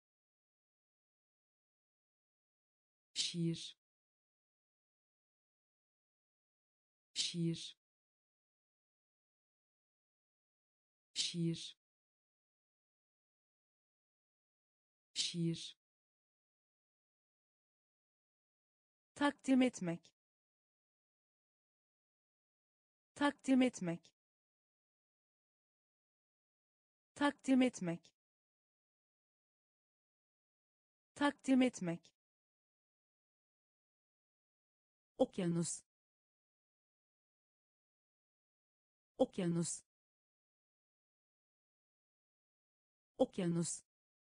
şiir, şiir, şiir şiir takdim etmek takdim etmek takdim etmek takdim etmek okyanus okyanus okyanus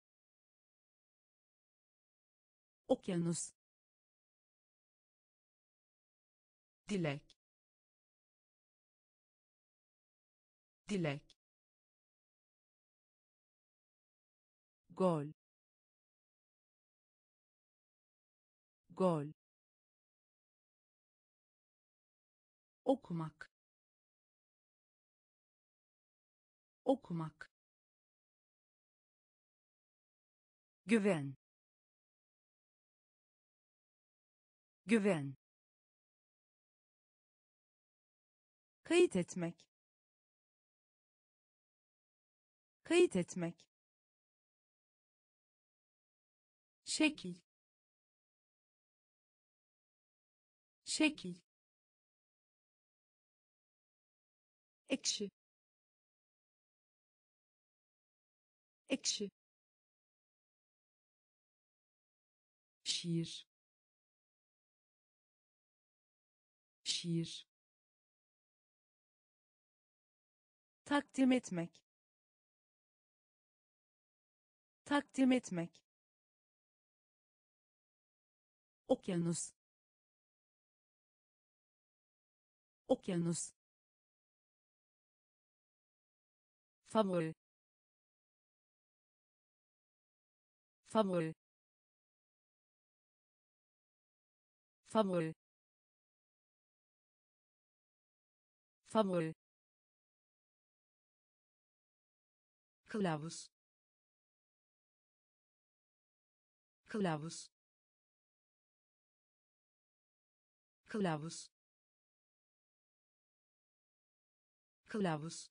okyanus dilek dilek gol gol okumak okumak güven güven kayıt etmek kayıt etmek şekil şekil ekşi ekşi şiir şiir takdim etmek takdim etmek okyanus okyanus favori favori favori favori kılavuz kılavuz kılavuz kılavuz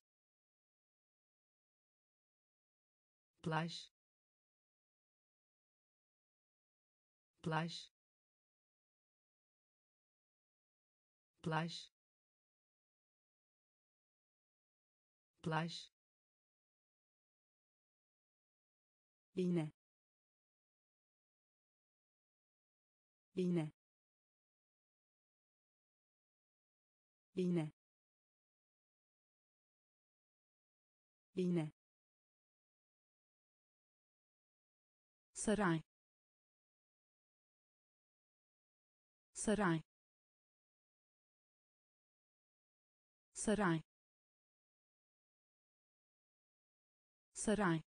plaj plaj plaj plaj iğne iğne iğne iğne saray saray saray saray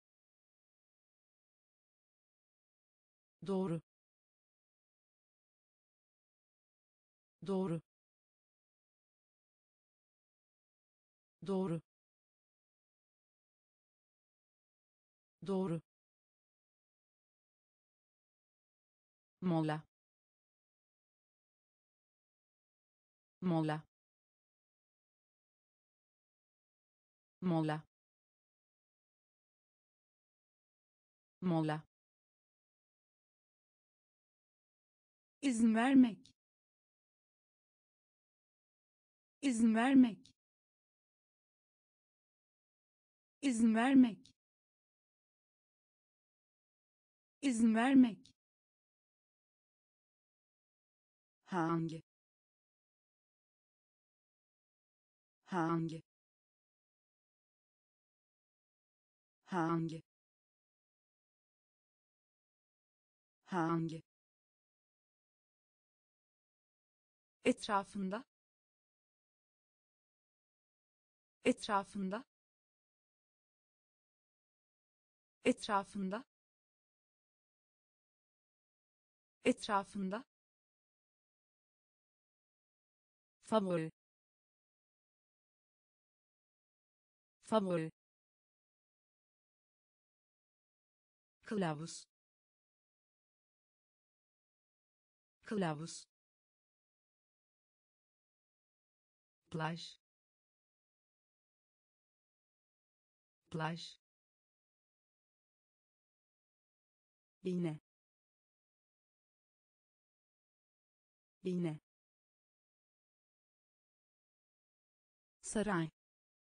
doğru doğru doğru doğru mola mola mola mola izin vermek izin vermek izin vermek izin vermek hangi hangi hangi hangi etrafında etrafında etrafında etrafında favori favori kılavuz kılavuz plaj plaj, iğne, iğne, saray,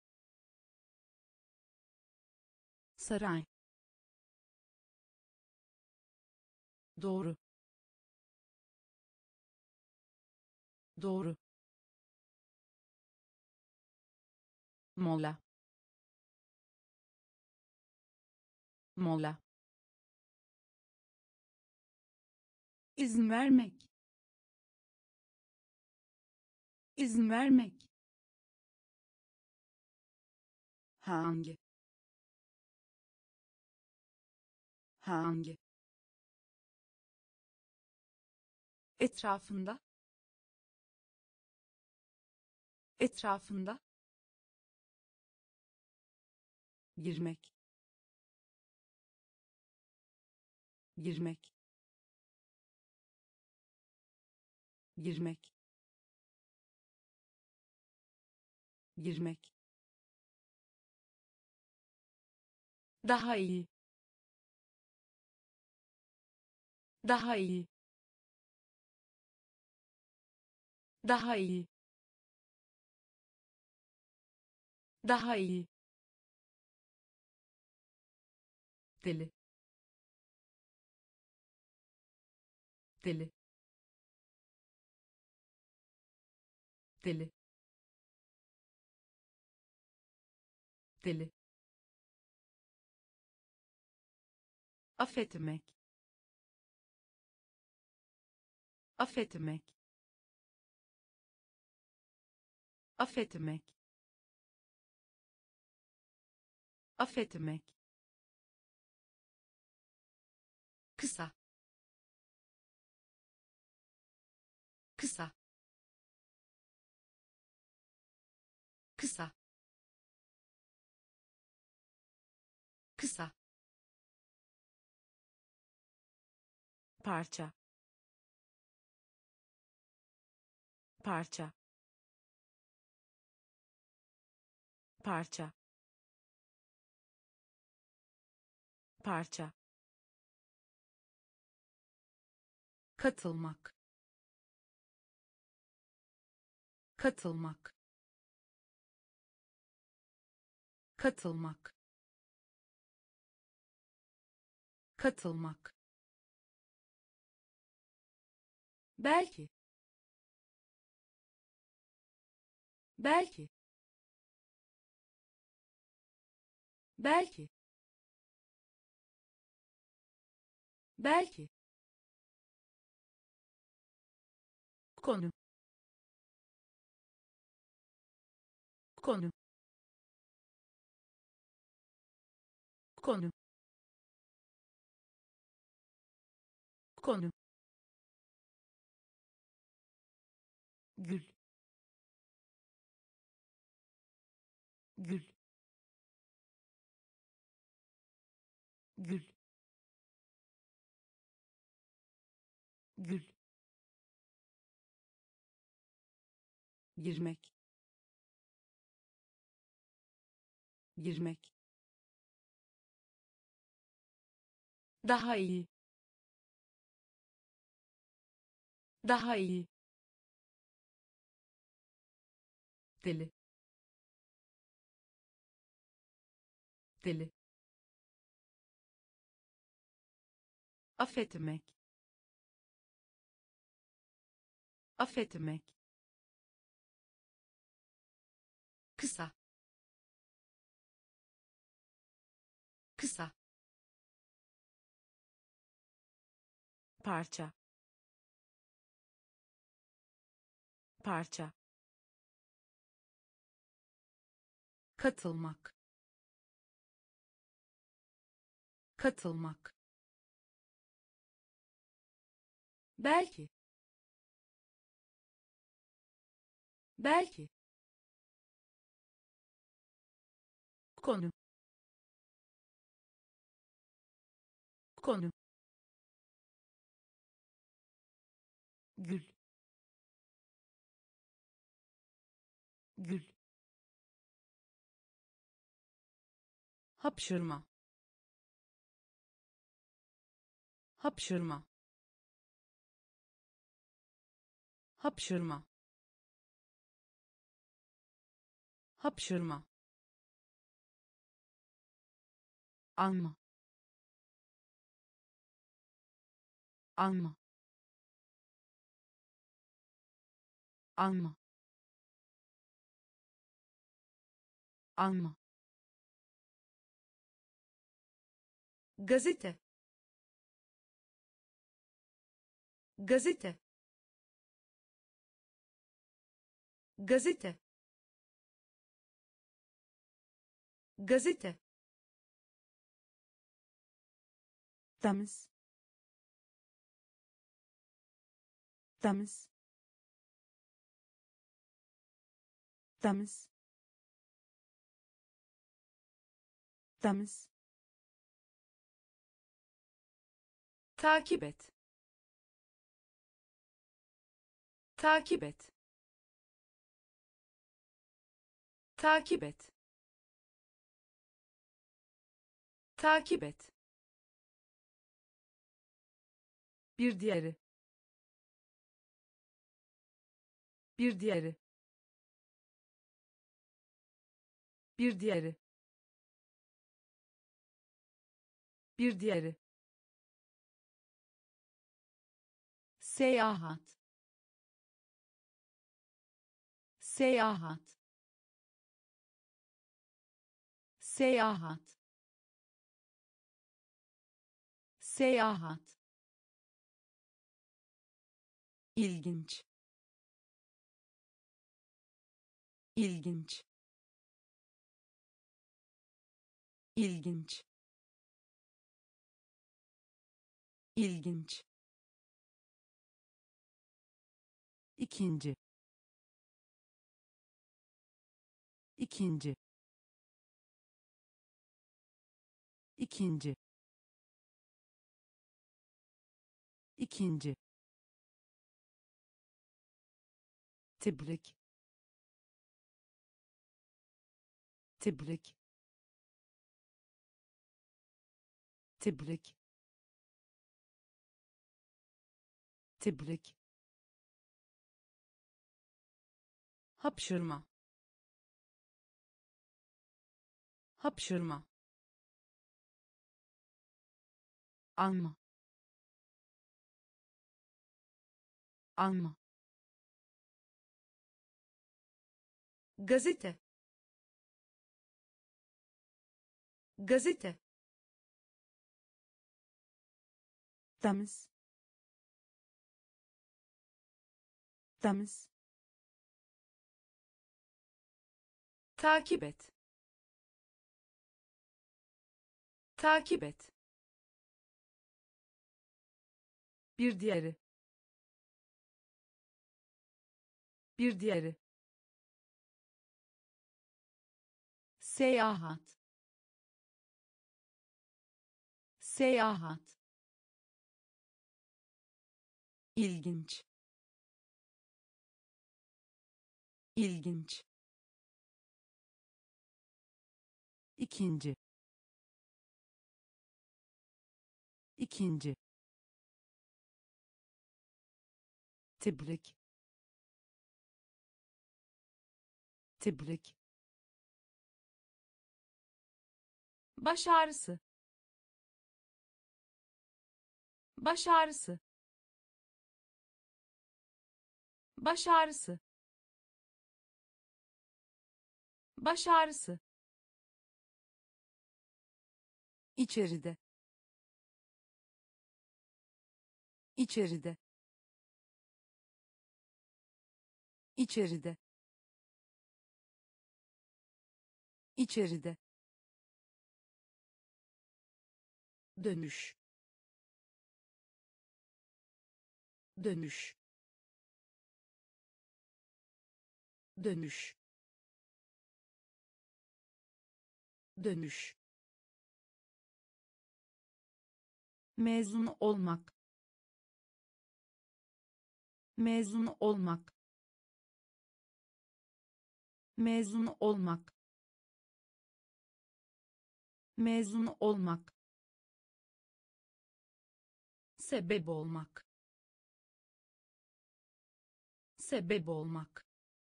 saray, doğru, doğru, mola, mola, izin vermek, izin vermek, hangi, hangi, etrafında, etrafında, girmek, girmek, girmek, girmek, daha iyi, daha iyi, daha iyi, daha iyi, deli, deli, deli, deli, affetmek, affetmek, affetmek, affetmek, kısa, kısa, kısa, kısa, parça, parça, parça, parça, katılmak, katılmak, katılmak, katılmak, belki, belki, belki, belki, konu, konu, konu, konu, gül, gül, gül, gül, girmek, girmek, daha iyi, daha iyi, deli, deli, affetmek, affetmek, kısa, kısa, parça, parça, katılmak, katılmak, belki, belki, konu, konu, gül, gül, hapşırma, hapşırma, hapşırma, hapşırma, alma, alma, alma, alma, gazete, gazete, gazete, gazete, temiz, temiz, temiz, temiz, takip et, takip et, takip et, takip et, bir diğeri, bir diğeri, bir diğeri, bir diğeri, seyahat, seyahat, seyahat, seyahat, ilginç, ilginç, ilginç, ilginç, ikinci, ikinci, ikinci, ikinci, tebrik, tebrik, tebrik, tebrik, hapşırma, hapşırma, alma, alma, gazete, gazete, temiz, temiz, takip et, takip et, bir diğeri, bir diğeri, seyahat, seyahat, ilginç, ilginç, ikinci, ikinci, tebrik, tebrik, baş ağrısı, baş ağrısı, baş ağrısı, baş ağrısı, içeride, içeride, içeride, içeride, dönüş, dönüş, dönüş, dönüş, mezun olmak, mezun olmak, mezun olmak, Mezun olmak. Sebep olmak. Sebep olmak.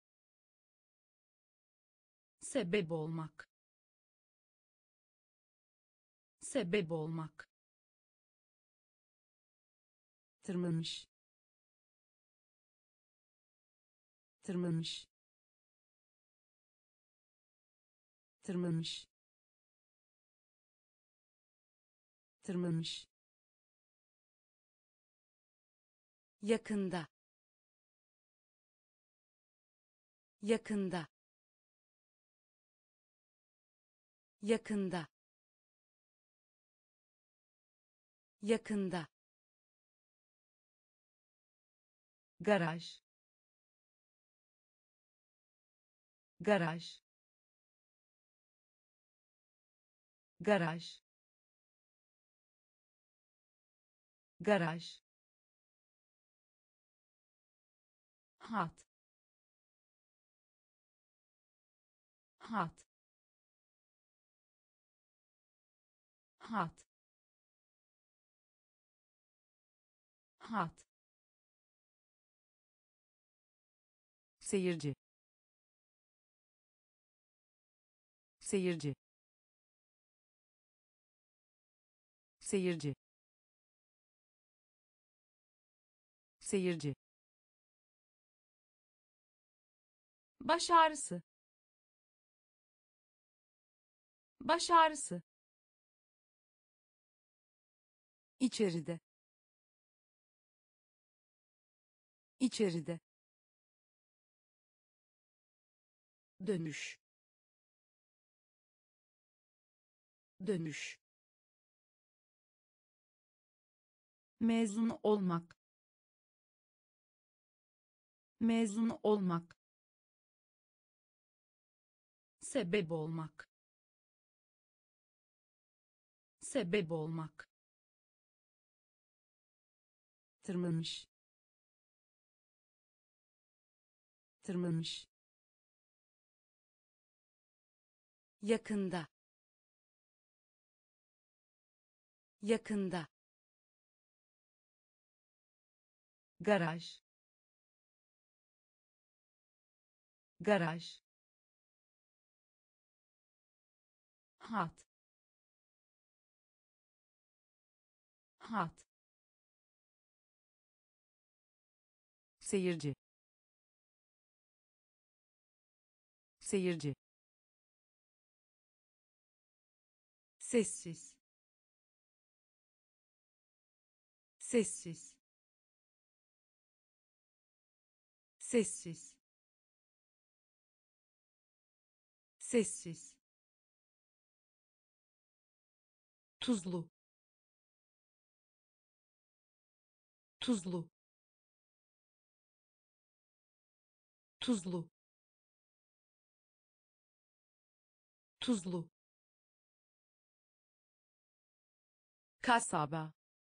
Sebep olmak. Sebep olmak. Tırmanmış. Tırmanmış. Tırmanmış. Tırmanmış. Yakında. Yakında. Yakında. Yakında. Garaj. Garaj. Garaj. Garaj. Hat. Hat. Hat. Hat. Seyirci. Seyirci. Seyirci. Seyirci. Baş ağrısı. Baş ağrısı. İçeride. İçeride. Dönüş. Dönüş. Mezun olmak. Mezun olmak. Sebep olmak. Sebep olmak. Tırmanmış. Tırmanmış. Yakında. Yakında. Garaj. Garaj. Hat. Hat. Seyirci. Seyirci. Sessiz. Sessiz. Sessiz. Sessiz. Tuzlu. Tuzlu. Tuzlu. Tuzlu. Kasaba.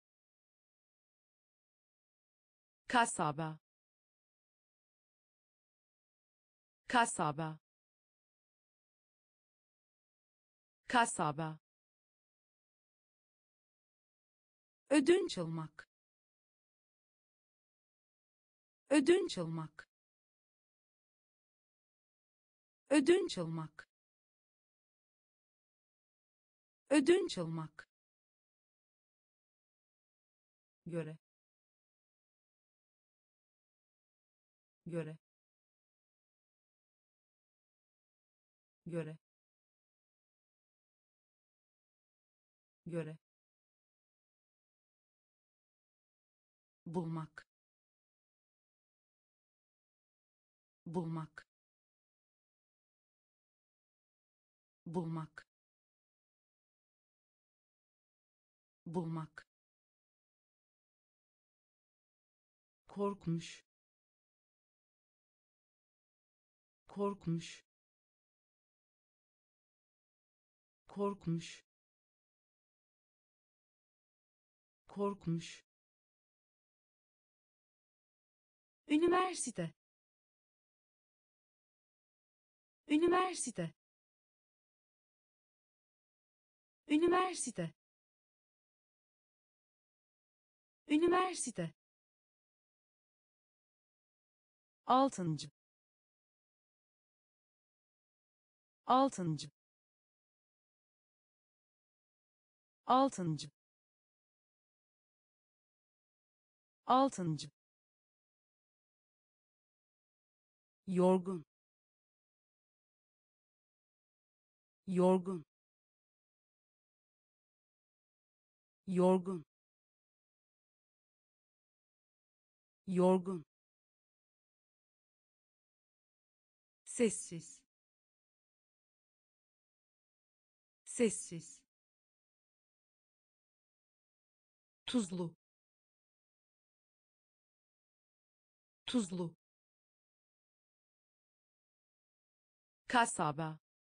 Kasaba. Kasaba. Kasaba. Ödünç almak. Ödünç almak. Ödünç almak. Ödünç almak. Göre. Göre. Göre. Göre. Bulmak. Bulmak. Bulmak. Bulmak. Korkmuş. Korkmuş. Korkmuş. Korkmuş. Üniversite. Üniversite. Üniversite. Üniversite. Altıncı. Altıncı. Altıncı. Altıncı. Yorgun. Yorgun. Yorgun. Yorgun. Sessiz. Sessiz. Tuzlu. Tuzlu. Kasaba.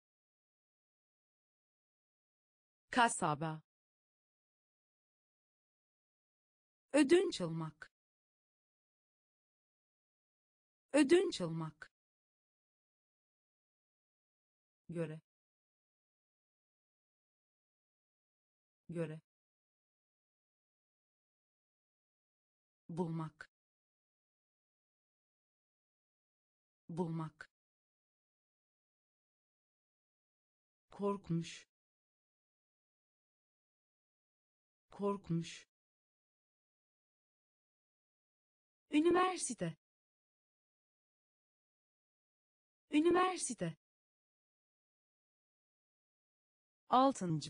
Kasaba. Ödünç almak. Ödünç almak. Göre. Göre. Bulmak. Bulmak. Korkmuş. Korkmuş. Üniversite. Üniversite. Altıncı.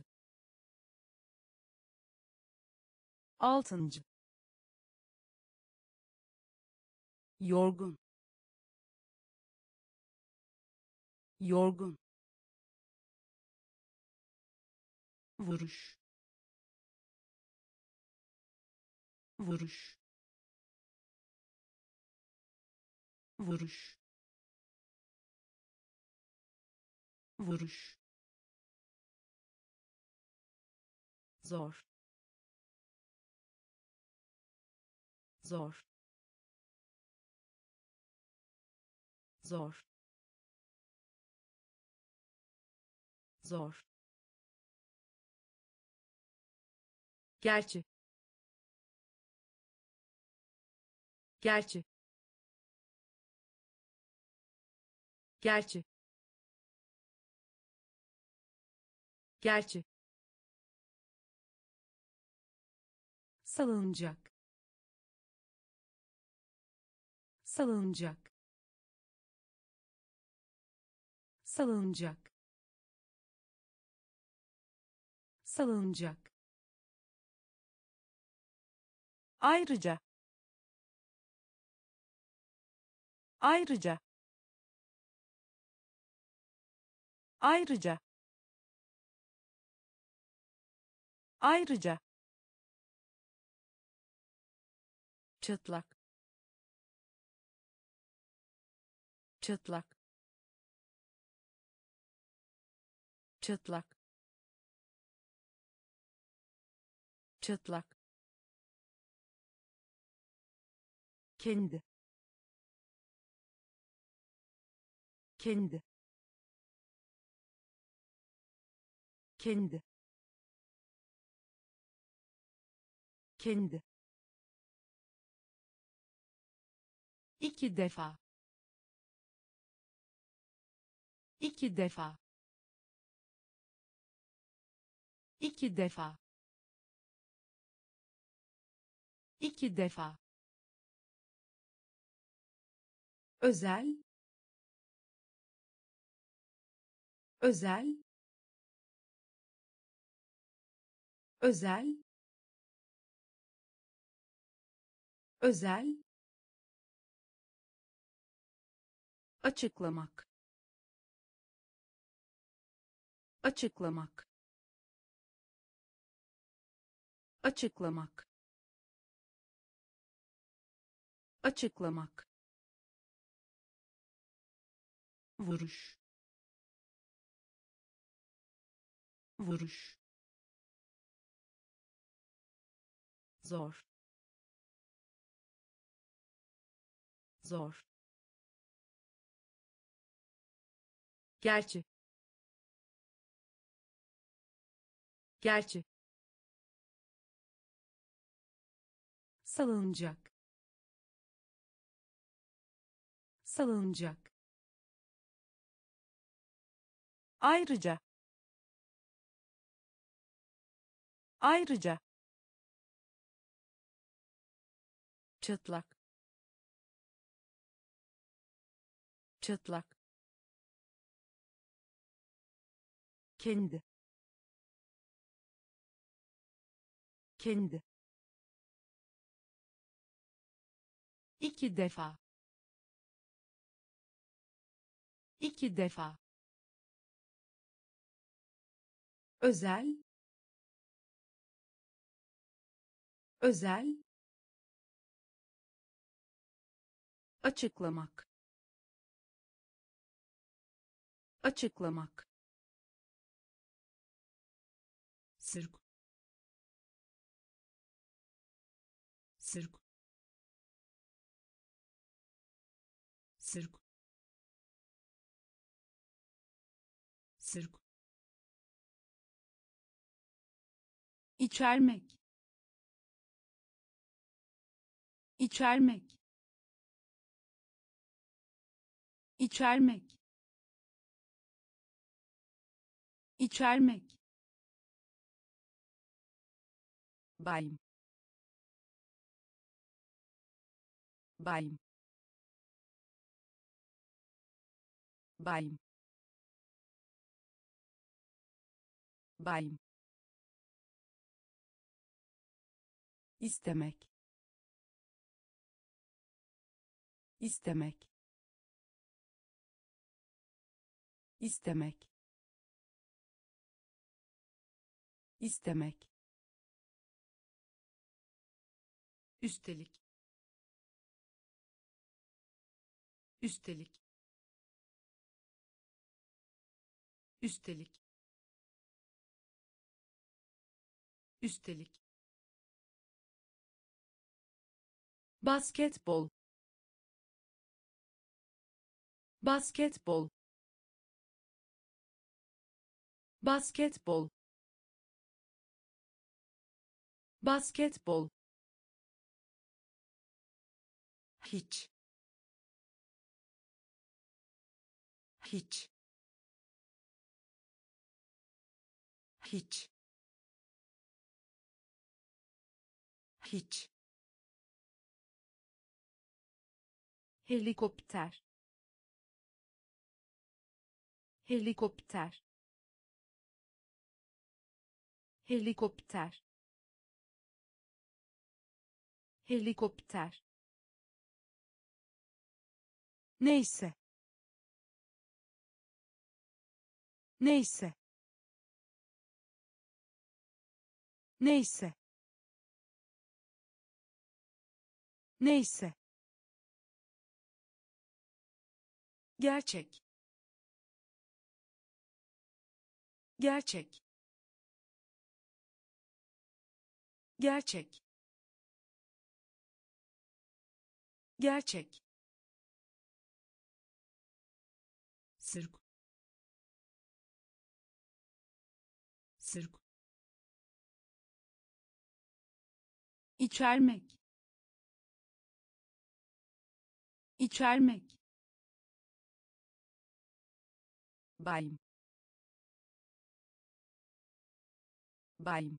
Altıncı. Yorgun. Yorgun. Vuruş. Vuruş. Vuruş. Vuruş. Zor. Zor. Zor. Zor. Gerçi. Gerçi. Gerçi. Gerçi. Salıncak. Salıncak. Salıncak. Salıncak. Ayrıca. Ayrıca. Ayrıca. Ayrıca. Çıtlak. Çıtlak. Çıtlak. Çıtlak. Kendi. Kendi. Kendi. Kendi. İki defa. İki defa. İki defa. İki defa. Özel. Özel. Özel. Özel. Açıklamak. Açıklamak. Açıklamak. Açıklamak. Vuruş. Vuruş. Zor. Zor. Gerçi. Gerçi. Salıncak. Salıncak. Ayrıca. Ayrıca. Çıtlak. Çıtlak. Kendi. Kendi. İki defa. İki defa. Özel. Özel. Açıklamak. Açıklamak. Sırk. Sırk. Sırk. Sırk. İçermek. İçermek. İçermek. İçermek. Bayım. Bayım. Bayım. Bayım. İstemek. İstemek. İstemek. İstemek. Üstelik. Üstelik. Üstelik. Üstelik. Basketbol. Basketbol. Basketbol. Basketbol. Hiç. Hiç. Hiç. Hiç. Helikopter. Helikopter. Helikopter. Helikopter. Neyse. Neyse. Neyse. Neyse. Gerçek. Gerçek. Gerçek. Gerçek. Sırk. Sırk. İçermek. İçermek. Bayım. Bayım.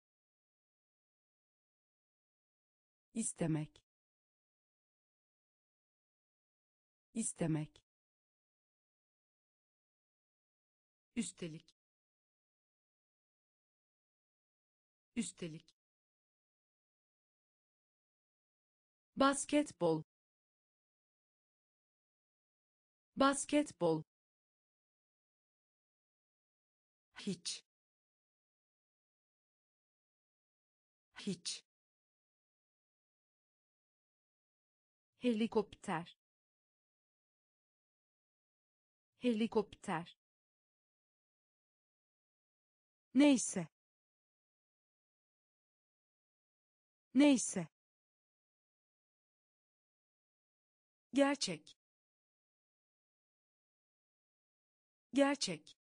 İstemek. İstemek. Üstelik. Üstelik. Basketbol. Basketbol. Hiç. Hiç. Helikopter. Helikopter. Neyse. Neyse. Gerçek. Gerçek.